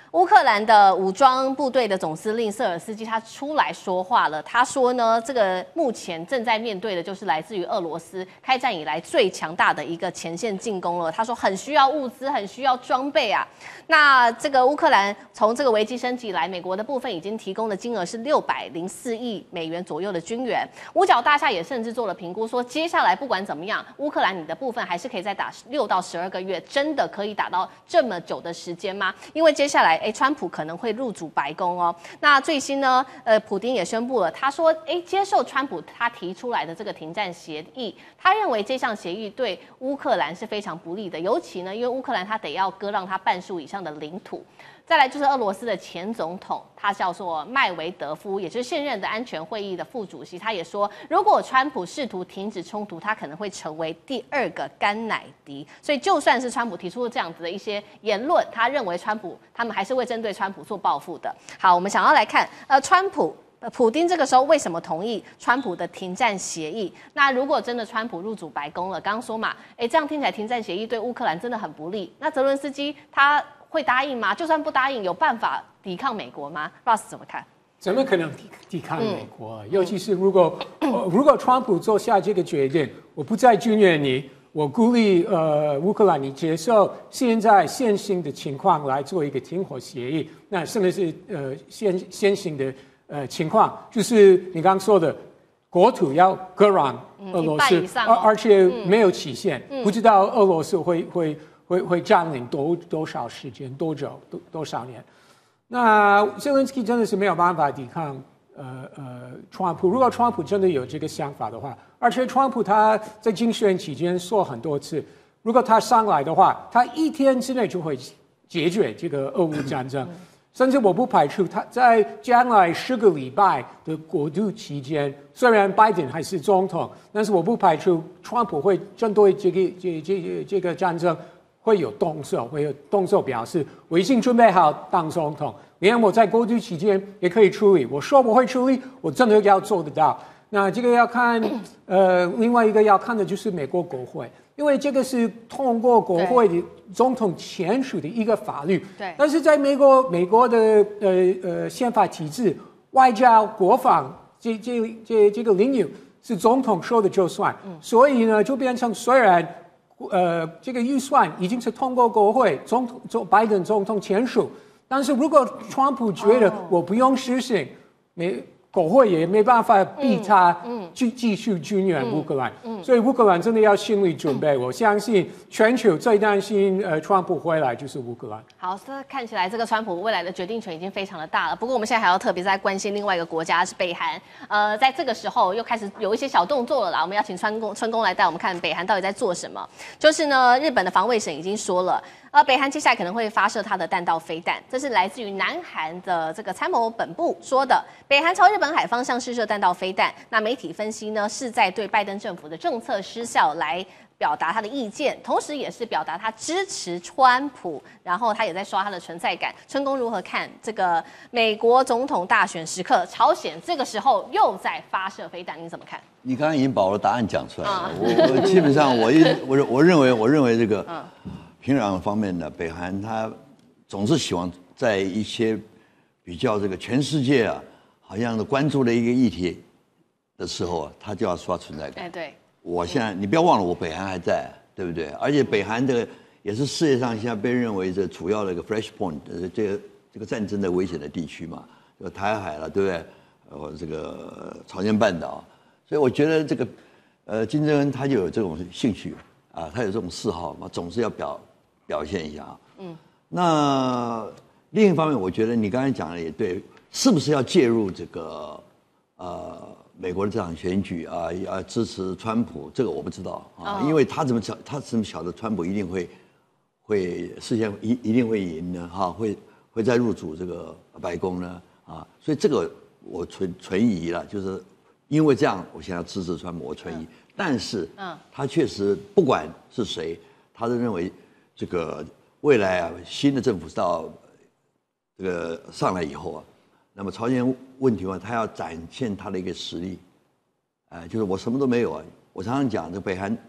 乌克兰的武装部队的总司令瑟尔斯基他出来说话了，他说呢，这个目前正在面对的就是来自于俄罗斯开战以来最强大的一个前线进攻了。他说很需要物资，很需要装备啊。那这个乌克兰从这个危机升级以来，美国的部分已经提供的金额是604亿美元左右的军援。五角大厦也甚至做了评估，说接下来不管怎么样，乌克兰你的部分还是可以再打6到12个月，真的可以打到这么久的时间吗？因为接下来川普可能会入主白宫哦。那最新呢，普丁也宣布了，他说，接受川普他提出来的这个停战协议，他认为这项协议对乌克兰是非常不利的，尤其呢，因为乌克兰他得要割让他半数以上的领土。再来就是俄罗斯的前总统，他叫做麦维德夫，也就是现任的安全会议的副主席，他也说，如果川普试图停止冲突，他可能会成为第2个甘乃迪。所以就算是川普提出这样子的一些言论，他认为他们还是会针对川普做报复的。好，我们想要来看，普丁这个时候为什么同意川普的停战协议？那如果真的川普入主白宫了，刚刚说嘛，这样听起来停战协议对乌克兰真的很不利。那泽伦斯基他会答应吗？就算不答应，有办法抵抗美国吗 ？Ross 怎么看？ 怎么可能抵抗美国？尤其是如果川普做下这个决定，我不再军援你，我鼓励乌克兰你接受现在现行的情况来做一个停火协议。那什么是现行的情况？就是你刚刚说的，国土要割让俄罗斯，而且没有期限，不知道俄罗斯会占领多少时间、多久、多少年。那泽连斯基真的是没有办法抵抗川普。如果川普真的有这个想法的话，而且川普他在竞选期间说很多次，如果他上来的话，他1天之内就会解决这个俄乌战争。甚至我不排除他在将来10个礼拜的过渡期间，虽然拜登还是总统，但是我不排除川普会针对这个战争会有动作，表示我已经准备好当总统，连我在过渡期间也可以处理。我说我会处理，我真的要做得到。那这个要看，另外一个要看的就是美国国会，因为这个是通过国会的总统签署的一个法律。 对。 但是在美国的宪法体制，外交、国防这个领域是总统说的就算。所以呢，就变成虽然这个预算已经是通过国会，拜登总统签署，但是如果川普觉得我不用实行，国会也没办法逼他继续军援乌克兰，所以乌克兰真的要心理准备。我相信全球最担心川普回来就是乌克兰。 好，这看起来这个川普未来的决定权已经非常的大了。不过我们现在还要特别在关心另外一个国家是北韩，在这个时候又开始有一些小动作了啦。我们要请春宫来带我们看北韩到底在做什么。就是呢，日本的防卫省已经说了。北韩接下来可能会发射它的弹道飞弹，这是来自于南韩的这个参谋本部说的。北韩朝日本海方向试射弹道飞弹，那媒体分析呢，是在对拜登政府的政策失效来表达他的意见，同时也是表达他支持川普，然后他也在刷他的存在感。春宫如何看这个美国总统大选时刻，朝鲜这个时候又在发射飞弹，你怎么看？ 你刚刚已经把我的答案讲出来了，我基本上我认为这个。平壤方面呢，北韩他总是喜欢在一些比较这个全世界啊，好像关注的一个议题的时候啊，他就要刷存在感。 对。 我现在你不要忘了，我北韩还在，对不对？而且北韩也是世界上现在被认为这主要的一个 flashpoint， 这个战争的危险的地区嘛，有台海了，对不对？这个朝鲜半岛，所以我觉得这个金正恩他就有这种兴趣啊，他有这种嗜好嘛，总是要表现一下啊。那另一方面，我觉得你刚才讲的也对，是不是要介入这个美国的这场选举啊，要支持川普？这个我不知道啊，因为他怎么晓得川普一定会事先一定会赢呢？哈，会再入主这个白宫呢？啊，所以这个我存疑了，就是因为这样，我现在支持川普，我存疑。但是，他确实不管是谁，他都认为。这个未来啊，新的政府到这个上来以后啊，那么朝鲜问题嘛，他要展现他的一个实力，就是我什么都没有啊。我常常讲，这北韩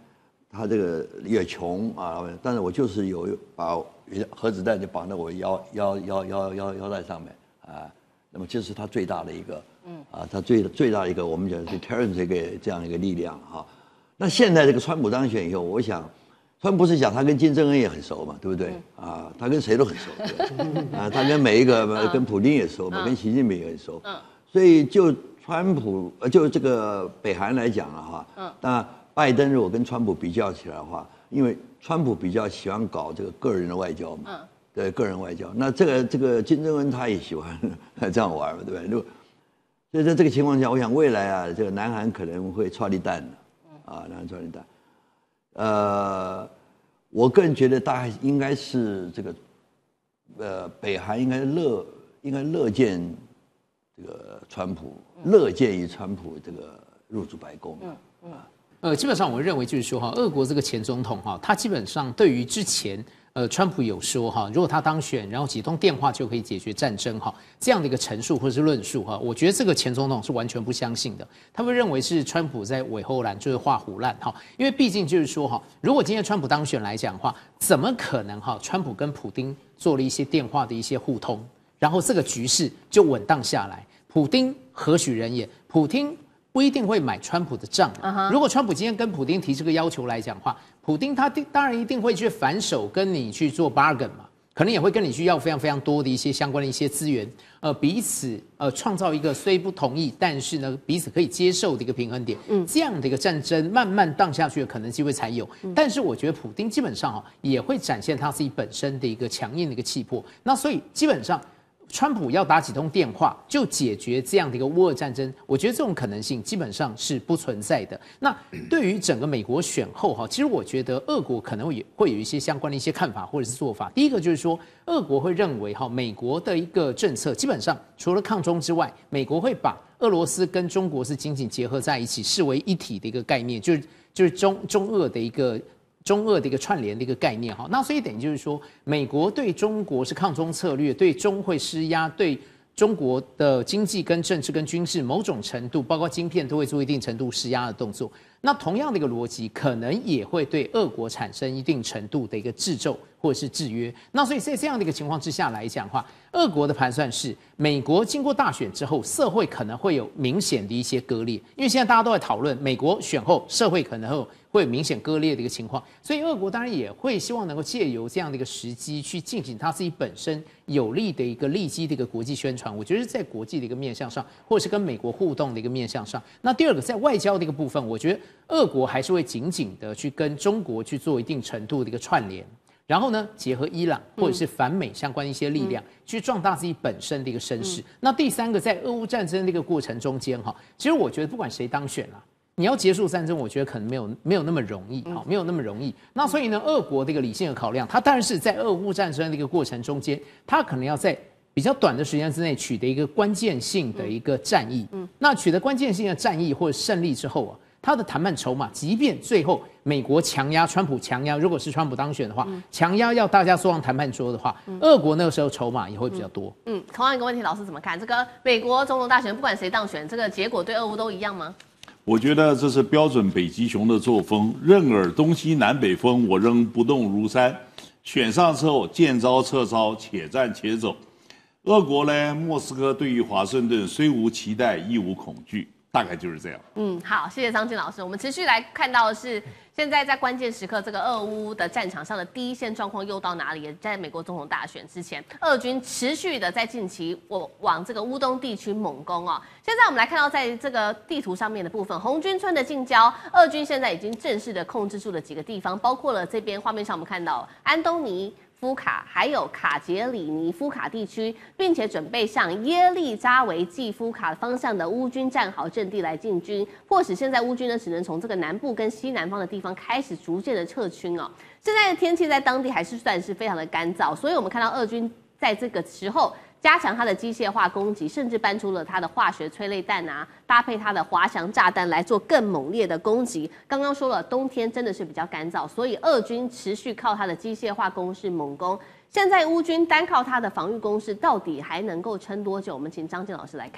他这个也穷啊，但是我就是有把核子弹就绑在我腰带上面啊，那么这是他最大的一个，他最大的一个我们讲 deterrence 这样一个力量哈。那现在这个川普当选以后，我想，川普是讲他跟金正恩也很熟嘛，对不对？啊，他跟谁都很熟，对啊，他跟每一个跟普丁也熟嘛，跟习近平也很熟，所以就川普就这个北韩来讲了哈，那拜登如果跟川普比较起来的话，因为川普比较喜欢搞这个个人的外交嘛，对个人外交，那这个金正恩他也喜欢这样玩嘛，对不对？所以在这个情况下，我想未来啊，这个南韩可能会超离弹的，南韩超离弹，我个人觉得大概应该是这个北韩应该乐见这个川普，乐见于川普这个入主白宫基本上我认为就是说哈，俄国这个前总统哈，他基本上对于之前川普有说哈，如果他当选，然后几通电话就可以解决战争哈，这样的一个陈述或者是论述哈，我觉得这个前总统是完全不相信的。他会认为是川普在尾后栏就是画虎烂哈，因为毕竟就是说哈，如果今天川普当选来讲的话，怎么可能哈，川普跟普丁做了一些电话的一些互通，然后这个局势就稳当下来？普丁何许人也？普丁不一定会买川普的账。如果川普今天跟普丁提这个要求来讲的话，普丁他当然一定会去反手跟你去做 bargain 嘛，可能也会跟你去要非常非常多的一些相关的一些资源，彼此创造一个虽不同意，但是呢彼此可以接受的一个平衡点。这样的一个战争慢慢荡下去的可能机会才有。但是我觉得普丁基本上也会展现他自己本身的一个强硬的一个气魄。那所以基本上，川普要打几通电话就解决这样的一个乌俄战争，我觉得这种可能性基本上是不存在的。那对于整个美国选后其实我觉得俄国可能会有一些相关的一些看法或者是做法。第一个就是说，俄国会认为美国的一个政策基本上除了抗中之外，美国会把俄罗斯跟中国是紧紧结合在一起，视为一体的一个概念，就是中俄的一个串联的一个概念哈。那所以等于就是说，美国对中国是抗中策略，对中会施压，对中国的经济跟政治跟军事某种程度，包括晶片都会做一定程度施压的动作。那同样的一个逻辑，可能也会对俄国产生一定程度的一个制咒或者是制约。那所以在这样的一个情况之下来讲的话，俄国的盘算是，美国经过大选之后，社会可能会有明显的一些割裂，因为现在大家都在讨论美国选后社会可能会有明显割裂的一个情况，所以俄国当然也会希望能够借由这样的一个时机去进行他自己本身有利的一个利基的一个国际宣传。我觉得是在国际的一个面向上，或者是跟美国互动的一个面向上。那第二个在外交的一个部分，我觉得俄国还是会紧紧的去跟中国去做一定程度的一个串联，然后呢结合伊朗或者是反美相关一些力量，去壮大自己本身的一个声势。那第三个在俄乌战争的一个过程中间其实我觉得不管谁当选了，你要结束战争，我觉得可能没有那么容易，没有那么容易。那所以呢，俄国的一个理性的考量，它当然是在俄乌战争的一个过程中间，它可能要在比较短的时间之内取得一个关键性的一个战役。那取得关键性的战役或者胜利之后他的谈判筹码，即便最后美国强压川普强压，如果是川普当选的话，强压要大家坐上谈判桌的话，俄国那个时候筹码也会比较多。 同样一个问题，老师怎么看这个美国总统大选，不管谁当选，这个结果对俄乌都一样吗？ 我觉得这是标准北极熊的作风，任尔东西南北风，我仍不动如山。选上之后，见招撤招，且战且走。俄国呢，莫斯科对于华盛顿虽无期待，亦无恐惧。大概就是这样。 好，谢谢张晋老师。我们持续来看到的是，现在在关键时刻，这个俄乌的战场上的第一线状况又到哪里？在美国总统大选之前，俄军持续的在近期往这个乌东地区猛攻现在我们来看到，在这个地图上面的部分，红军村的近郊，俄军现在已经正式的控制住了几个地方，包括了这边画面上我们看到安东尼夫卡还有卡捷里尼夫卡地区，并且准备向耶利扎维季夫卡方向的乌军战壕阵地来进军，迫使现在乌军呢只能从这个南部跟西南方的地方开始逐渐的撤军现在的天气在当地还是算是非常的干燥，所以我们看到俄军在这个时候加强它的机械化攻击，甚至搬出了它的化学催泪弹搭配它的滑翔炸弹来做更猛烈的攻击。刚刚说了，冬天真的是比较干燥，所以俄军持续靠它的机械化攻势猛攻。现在乌军单靠它的防御攻势，到底还能够撑多久？我们请张晋老师来看。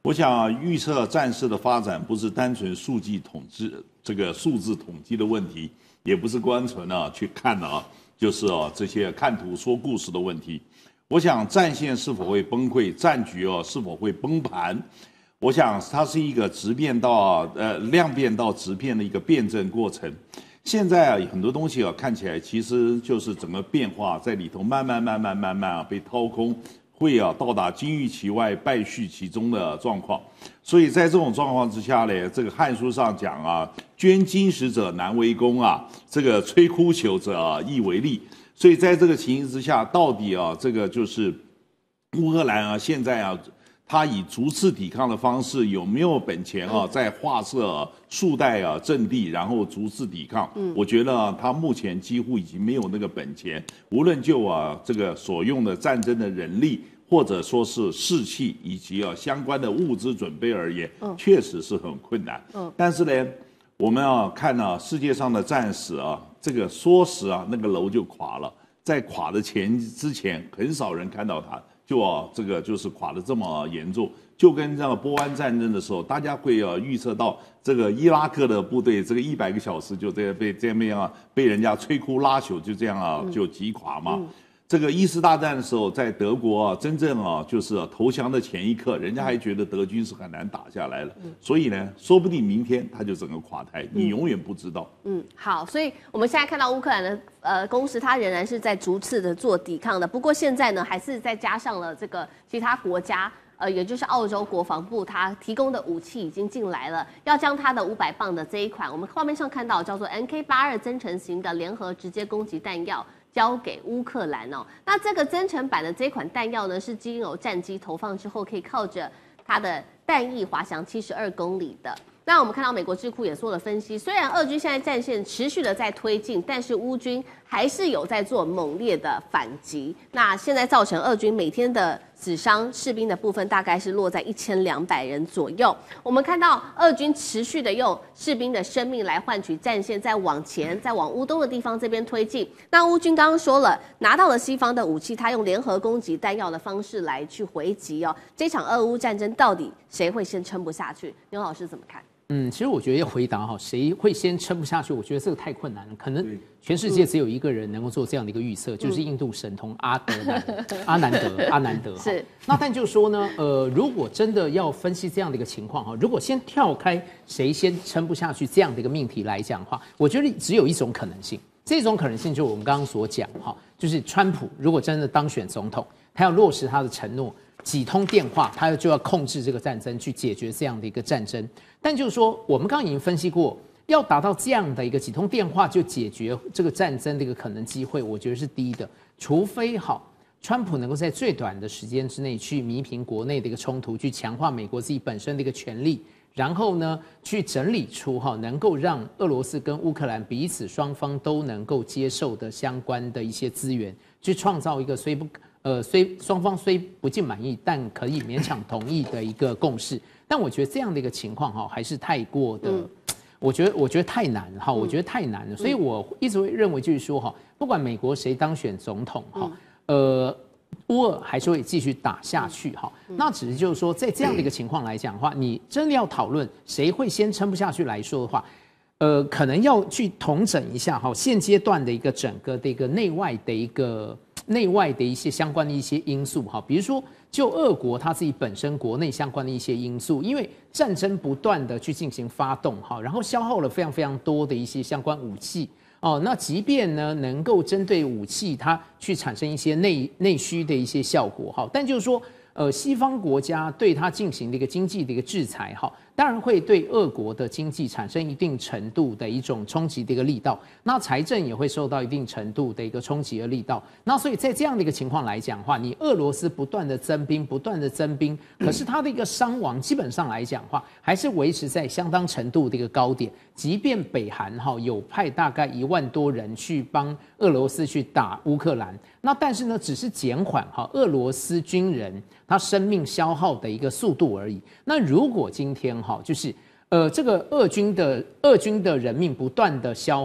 我想预测战事的发展不是单纯数据统计这个数字统计的问题，也不是单纯去看就是这些看图说故事的问题。我想战线是否会崩溃，战局是否会崩盘，我想它是一个质变到量变到质变的一个辩证过程。现在很多东西看起来其实就是整个变化在里头慢慢被掏空。会到达金玉其外败絮其中的状况，所以在这种状况之下呢，这个《汉书》上讲捐金石者难为公这个摧枯朽者易为利。所以在这个情形之下，到底这个就是乌克兰现在他以逐次抵抗的方式有没有本钱在划设数代阵地，然后逐次抵抗？我觉得他目前几乎已经没有那个本钱，无论就这个所用的战争的人力，或者说是士气以及相关的物资准备而言，确实是很困难。但是呢，我们看世界上的战史这个说时那个楼就垮了，在垮的之前，很少人看到它。这个就是垮得这么严重，就跟这个波湾战争的时候，大家会预测到这个伊拉克的部队这个100个小时就这样被人家摧枯拉朽，就这样就击垮嘛。这个一次大战的时候，在德国真正就是投降的前一刻，人家还觉得德军是很难打下来了，所以呢，说不定明天他就整个垮台，你永远不知道。 好，所以我们现在看到乌克兰的攻势，它仍然是在逐次的做抵抗的。不过现在呢，还是再加上了这个其他国家。也就是澳洲国防部它提供的武器已经进来了，要将它的500磅的这一款，我们画面上看到叫做 MK82增程型的联合直接攻击弹药交给乌克兰那这个增程版的这款弹药呢，是经由战机投放之后，可以靠着它的弹翼滑翔72公里的。那我们看到美国智库也做了分析，虽然俄军现在战线持续的在推进，但是乌军还是有在做猛烈的反击。那现在造成俄军每天的死伤士兵的部分大概是落在1200人左右。我们看到俄军持续的用士兵的生命来换取战线，再往前，再往乌东的地方这边推进。那乌军刚刚说了，拿到了西方的武器，他用联合攻击弹药的方式来去回击这场俄乌战争到底谁会先撑不下去？牛老师怎么看？ 其实我觉得要回答谁会先撑不下去，我觉得这个太困难了。可能全世界只有一个人能够做这样的一个预测，就是印度神童阿南德。是。那但就说呢，如果真的要分析这样的一个情况如果先跳开谁先撑不下去这样的一个命题来讲的话，我觉得只有一种可能性。这种可能性就我们刚刚所讲就是川普如果真的当选总统，他要落实他的承诺。几通电话，他就要控制这个战争，去解决这样的一个战争。但就是说，我们刚刚已经分析过，要达到这样的一个几通电话就解决这个战争的一个可能机会，我觉得是低的。除非川普能够在最短的时间之内去弥平国内的一个冲突，去强化美国自己本身的一个权力，然后呢，去整理出能够让俄罗斯跟乌克兰彼此双方都能够接受的相关的一些资源，去创造一个虽双方虽不尽满意，但可以勉强同意的一个共识。但我觉得这样的一个情况还是太过的，我觉得太难我觉得太难了。所以我一直会认为就是说不管美国谁当选总统乌俄还是会继续打下去那只是就是说在这样的一个情况来讲的话，你真的要讨论谁会先撑不下去来说的话。可能要去统整一下现阶段的一个整个的一个内外的一些相关的一些因素比如说就俄国它自己本身国内相关的一些因素，因为战争不断的去进行发动然后消耗了非常非常多的一些相关武器那即便呢能够针对武器它去产生一些内需的一些效果但就是说西方国家对它进行的一个经济的一个制裁当然会对俄国的经济产生一定程度的一种冲击的一个力道，那财政也会受到一定程度的一个冲击的力道。那所以在这样的一个情况来讲的话，你俄罗斯不断的增兵，可是它的一个伤亡基本上来讲的话，还是维持在相当程度的一个高点。即便北韩有派大概1万多人去帮俄罗斯去打乌克兰，那但是呢，只是减缓俄罗斯军人他生命消耗的一个速度而已。那如果今天就是这个俄军的人命不断的消耗，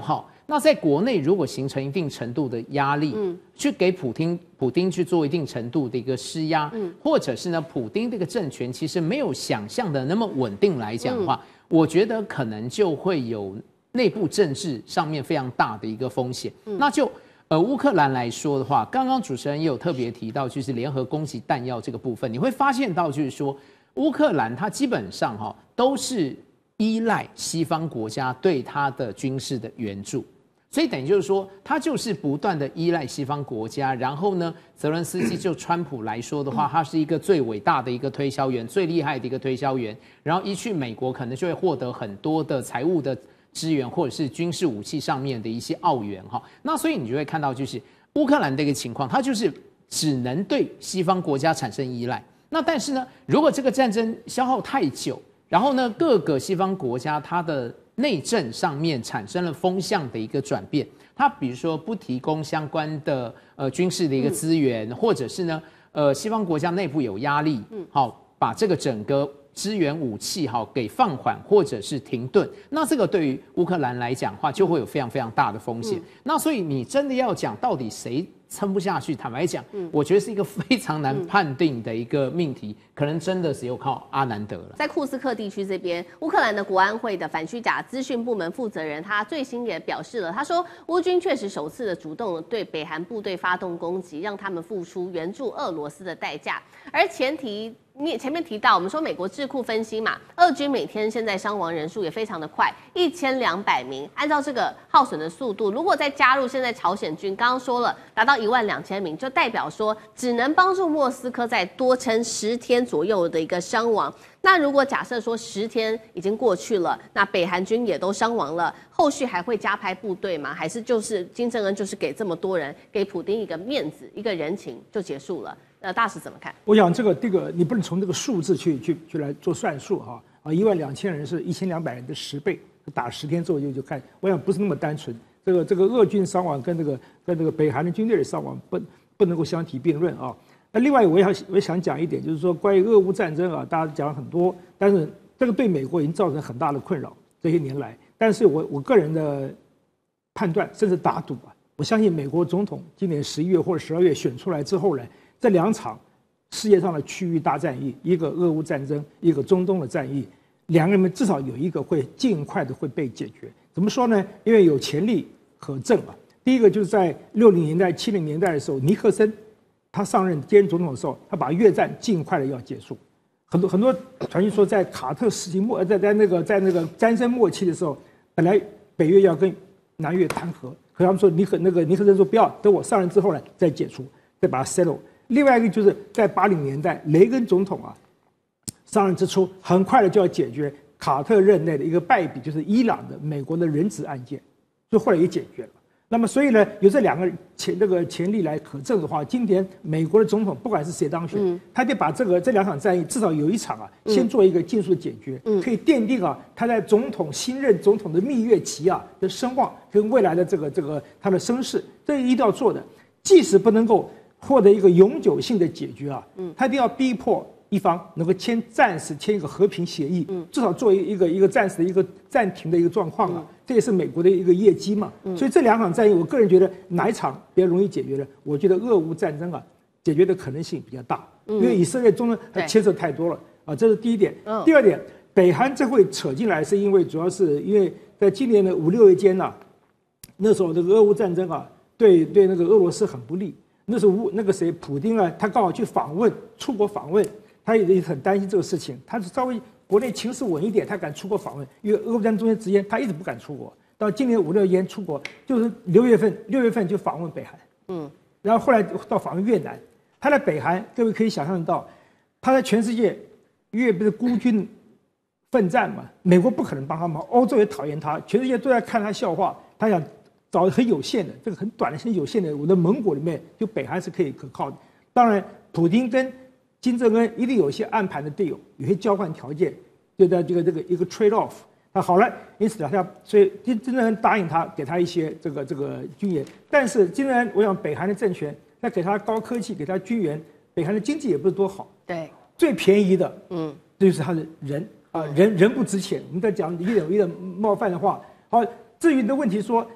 那在国内如果形成一定程度的压力，去给普丁去做一定程度的一个施压，或者是呢，普丁这个政权其实没有想象的那么稳定来讲的话，我觉得可能就会有内部政治上面非常大的一个风险。那就乌克兰来说的话，刚刚主持人也有特别提到，就是联合攻击弹药这个部分，你会发现到就是说，乌克兰它基本上都是依赖西方国家对它的军事的援助，所以等于就是说，它就是不断的依赖西方国家。然后呢，泽伦斯基就川普来说的话，他是一个最伟大的一个推销员，最厉害的一个推销员。然后一去美国，可能就会获得很多的财务的支援，或者是军事武器上面的一些澳元哈。那所以你就会看到，就是乌克兰的一个情况，它就是只能对西方国家产生依赖。那但是呢，如果这个战争消耗太久，然后呢，各个西方国家它的内政上面产生了风向的一个转变，它比如说不提供相关的军事的一个资源，或者是呢西方国家内部有压力，好把这个整个支援武器给放缓或者是停顿，那这个对于乌克兰来讲的话，就会有非常非常大的风险。那所以你真的要讲到底谁撑不下去，坦白讲，我觉得是一个非常难判定的一个命题，可能真的只有靠阿南德了。 在库斯克地区这边，乌克兰的国安会的反虚假资讯部门负责人，他最新也表示了，他说乌军确实首次的主动对北韩部队发动攻击，让他们付出援助俄罗斯的代价，而前提。你也前面提到，我们说美国智库分析嘛，俄军每天现在伤亡人数也非常的快，1200名。按照这个耗损的速度，如果再加入现在朝鲜军，刚刚说了达到12000名，就代表说只能帮助莫斯科再多撑10天左右的一个伤亡。那如果假设说10天已经过去了，那北韩军也都伤亡了，后续还会加派部队吗？还是就是金正恩就是给这么多人，给普丁一个面子、一个人情就结束了？大使怎么看？ 我想这个你不能从这个数字去来做算数哈，12000人是1200人的10倍，打10天之后就看，我想不是那么单纯。这个俄军伤亡跟这个北韩的军队的伤亡不能够相提并论啊。那另外我也想讲一点，就是说关于俄乌战争啊，大家讲了很多，但是这个对美国已经造成很大的困扰这些年来。但是我个人的判断甚至打赌啊，我相信美国总统今年11月或者12月选出来之后呢，这2场世界上的区域大战役，一个俄乌战争，一个中东的战役，两个人至少有一个会尽快的会被解决。怎么说呢？因为有前例可证啊。第一个就是在60年代、70年代的时候，尼克森他上任接任总统的时候，他把越战尽快的要结束。很多传言说，在卡特时期在那个战争末期的时候，本来北约要跟南约谈和，可他们说尼克森说不要，等我上任之后呢再解除，再把它 settle。另外一个就是在80年代，雷根总统上任之初，很快的就要解决卡特任内的一个败笔，就是伊朗的美国的人质案件，所以后来也解决了。那么所以呢，有这两个前例来可证的话，今年美国的总统不管是谁当选，他得把这2场战役至少有一场先做一个尽速的解决，可以奠定他在新任总统的蜜月期的声望跟未来的这个他的声势，这一定要做的。即使不能够获得一个永久性的解决他一定要逼迫一方能够暂时签一个和平协议，至少做一个暂时的一个暂停的一个状况这也是美国的一个业绩嘛。所以这2场战役，我个人觉得哪一场比较容易解决呢？我觉得俄乌战争解决的可能性比较大，因为以色列中牵涉太多了这是第一点。第二点，北韩这会扯进来，是因为主要是因为在今年的5、6月间那时候这个俄乌战争对那个俄罗斯很不利。那时候那个谁普丁他刚好去出国访问，他也很担心这个事情。他是稍微国内情势稳一点，他敢出国访问，因为俄乌战争中间之间他一直不敢出国。到今年5、6月间出国，就是6月份就访问北韩，然后后来到访问越南。他在北韩，各位可以想象到，他在全世界越不是孤军奋战嘛，美国不可能帮他忙，欧洲也讨厌他，全世界都在看他笑话，他想找很有限的这个很短的、很有限的，我的盟国里面就北韩是可以可靠的。当然，普丁跟金正恩一定有一些暗盘的deal，有些交换条件，就在这个一个 trade off。好了，因此所以金正恩答应他，给他一些这个军援。但是金正恩，我想北韩的政权，他给他高科技，给他军援，北韩的经济也不是多好。 对， 最便宜的，这就是他的人不值钱。我们在讲一点冒犯的话，好。至于你的问题说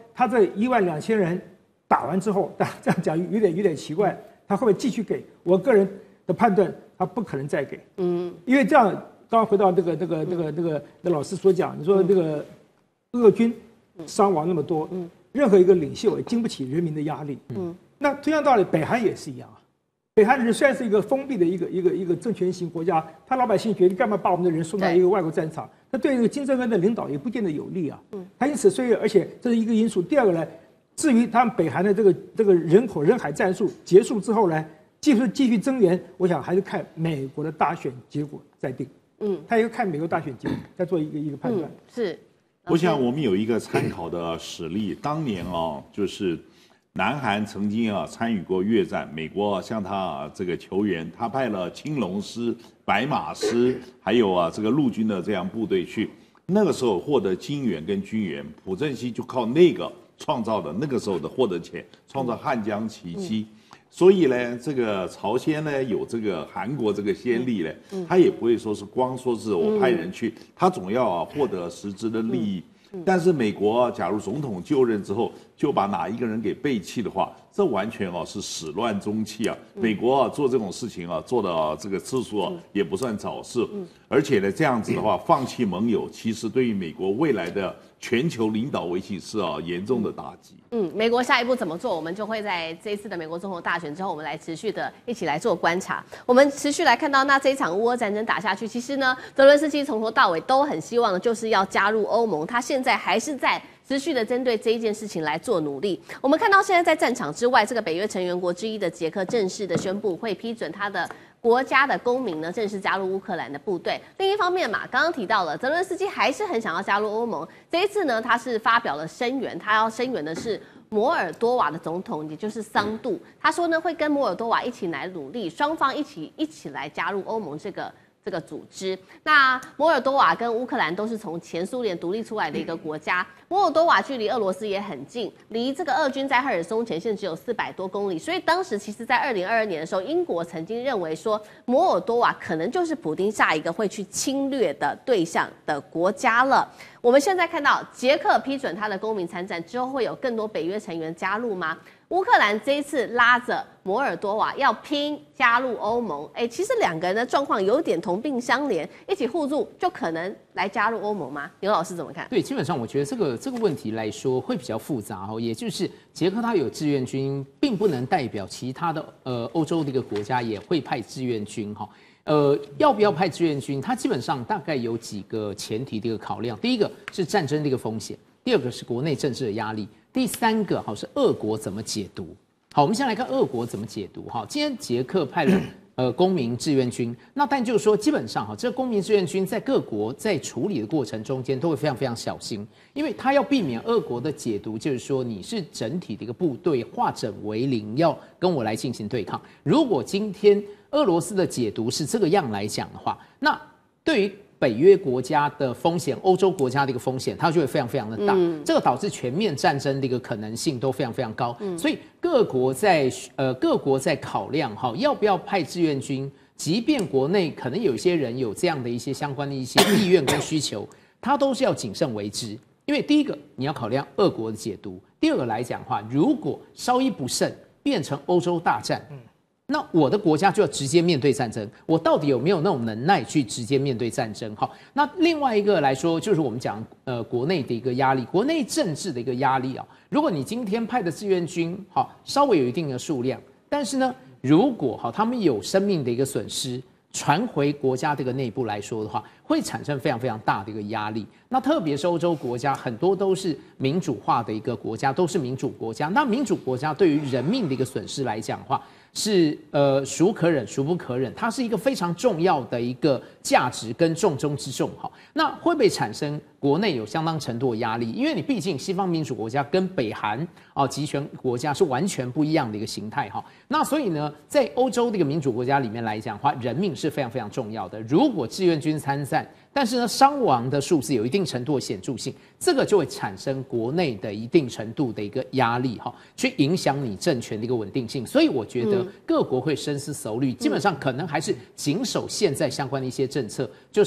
他这12000人打完之后，这样讲有点奇怪，他会不会继续给？我个人的判断，他不可能再给。因为这样，刚刚回到那老师所讲，你说这个俄军伤亡那么多，任何一个领袖也经不起人民的压力。那同样道理，北韩也是一样啊。北韩人虽然是一个封闭的一个政权型国家，他老百姓觉得干嘛把我们的人送到一个外国战场？那对这个金正恩的领导也不见得有利啊。他因此，所以而且这是一个因素。第二个呢，至于他们北韩的这个人海战术结束之后呢，继续增援，我想还是看美国的大选结果再定。他也看美国大选结果再做一个判断。 是。 我想我们有一个参考的实例，当年就是南韩曾经参与过越战，美国向他这个求援，他派了青龙师、白马师，还有这个陆军的这样部队去。那个时候获得金援跟军援，朴正熙就靠那个创造的那个时候的获得钱，创造汉江奇迹。所以呢，这个朝鲜呢有这个韩国这个先例呢，他也不会说是光说是我派人去，他总要获得实质的利益。但是美国假如总统就任之后就把哪一个人给背弃的话，这完全是始乱终弃啊！美国做这种事情做的这个次数也不算少事，而且呢这样子的话放弃盟友，其实对于美国未来的全球领导危机是严重的打击。 美国下一步怎么做，我们就会在这一次的美国总统大选之后，我们来持续的一起来做观察。我们持续来看到，那这一场乌俄战争打下去，其实呢，泽伦斯基从头到尾都很希望的就是要加入欧盟，他现在还是在持续的针对这一件事情来做努力。我们看到现在在战场之外，这个北约成员国之一的捷克正式的宣布会批准他的国家的公民呢正式加入乌克兰的部队。另一方面嘛，刚刚提到了泽伦斯基还是很想要加入欧盟。这一次呢，他是发表了声援，他要声援的是摩尔多瓦的总统，也就是桑杜。他说呢，会跟摩尔多瓦一起来努力，双方一起来加入欧盟这个组织。那摩尔多瓦跟乌克兰都是从前苏联独立出来的一个国家。摩尔多瓦距离俄罗斯也很近，离这个俄军在赫尔松前线只有400多公里。所以当时其实在2022年的时候，英国曾经认为说摩尔多瓦可能就是普丁下一个会去侵略的对象的国家了。我们现在看到捷克批准他的公民参战之后，会有更多北约成员加入吗？乌克兰这一次拉着摩尔多瓦要拼加入欧盟，其实两个人的状况有点同病相怜，一起互助就可能来加入欧盟吗？牛老师怎么看？ 对，基本上我觉得这个问题来说会比较复杂也就是捷克它有志愿军，并不能代表其他的欧洲的一个国家也会派志愿军要不要派志愿军？它基本上大概有几个前提的一个考量，第一个是战争的一个风险，第二个是国内政治的压力。第三个是俄国怎么解读。好，我们先来看俄国怎么解读今天捷克派了公民志愿军，那但就是说基本上这个公民志愿军在各国在处理的过程中间都会非常非常小心，因为他要避免俄国的解读就是说你是整体的一个部队化整为零，要跟我来进行对抗。如果今天俄罗斯的解读是这个样来讲的话，那对于北约国家的风险，欧洲国家的一个风险，它就会非常非常的大，这个导致全面战争的一个可能性都非常非常高。所以各国在考量要不要派志愿军，即便国内可能有一些人有这样的一些相关的一些意愿跟需求，它都是要谨慎为之。因为第一个你要考量俄国的解读，第二个来讲的话，如果稍一不慎变成欧洲大战，那我的国家就要直接面对战争，我到底有没有那种能耐去直接面对战争？那另外一个来说，就是我们讲国内的一个压力，国内政治的一个压力如果你今天派的志愿军稍微有一定的数量，但是呢，如果他们有生命的一个损失，传回国家这个内部来说的话，会产生非常非常大的一个压力。那特别是欧洲国家，很多都是民主化的一个国家，都是民主国家。那民主国家对于人命的一个损失来讲的话，是孰可忍孰不可忍，它是一个非常重要的一个价值跟重中之重那会不会产生国内有相当程度的压力？因为你毕竟西方民主国家跟北韩集权国家是完全不一样的一个形态那所以呢，在欧洲这个民主国家里面来讲的话，人命是非常非常重要的。如果志愿军参战，但是呢，伤亡的数字有一定程度的显著性，这个就会产生国内的一定程度的一个压力去影响你政权的一个稳定性。所以我觉得各国会深思熟虑，基本上可能还是谨守现在相关的一些政策，就是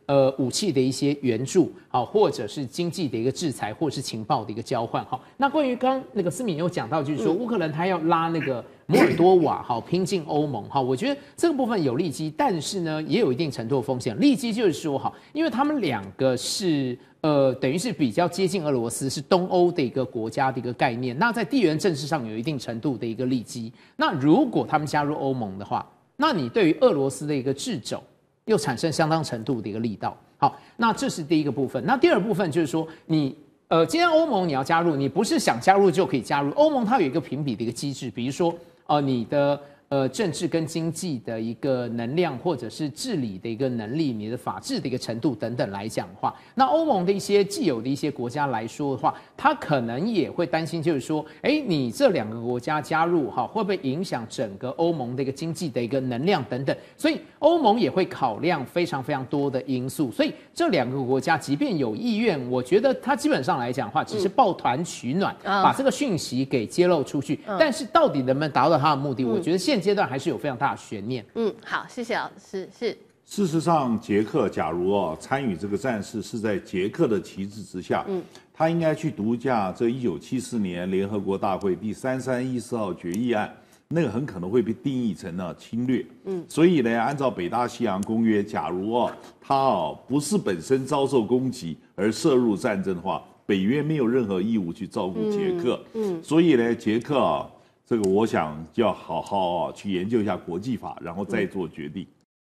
武器的一些援助，好，或者是经济的一个制裁，或者是情报的一个交换，好。那关于刚刚那个思敏有讲到，就是说乌克兰他要拉那个摩尔多瓦，好，拼进欧盟，好，我觉得这个部分有利基，但是呢，也有一定程度的风险。利基就是说，好，因为他们两个是等于是比较接近俄罗斯，是东欧的一个国家的一个概念，那在地缘政治上有一定程度的一个利基。那如果他们加入欧盟的话，那你对于俄罗斯的一个掣肘又产生相当程度的一个力道。好，那这是第一个部分。那第二部分就是说，你今天欧盟你要加入，你不是想加入就可以加入。欧盟它有一个评比的一个机制，比如说你的政治跟经济的一个能量，或者是治理的一个能力，你的法治的一个程度等等来讲的话，那欧盟的一些既有的一些国家来说的话，他可能也会担心，就是说，你这两个国家加入哈，会不会影响整个欧盟的一个经济的一个能量等等？所以欧盟也会考量非常非常多的因素。所以这两个国家即便有意愿，我觉得它基本上来讲的话，只是抱团取暖，把这个讯息给揭露出去。但是到底能不能达到它的目的，我觉得现阶段还是有非常大的悬念。 好，谢谢老师。是， 事实上，捷克假如参与这个战事是在捷克的旗帜之下，他应该去读下这1974年联合国大会第3314号决议案，那个很可能会被定义成侵略。所以呢，按照北大西洋公约，假如他不是本身遭受攻击而涉入战争的话，北约没有任何义务去照顾捷克。所以呢，捷克这个我想就要好好去研究一下国际法，然后再做决定。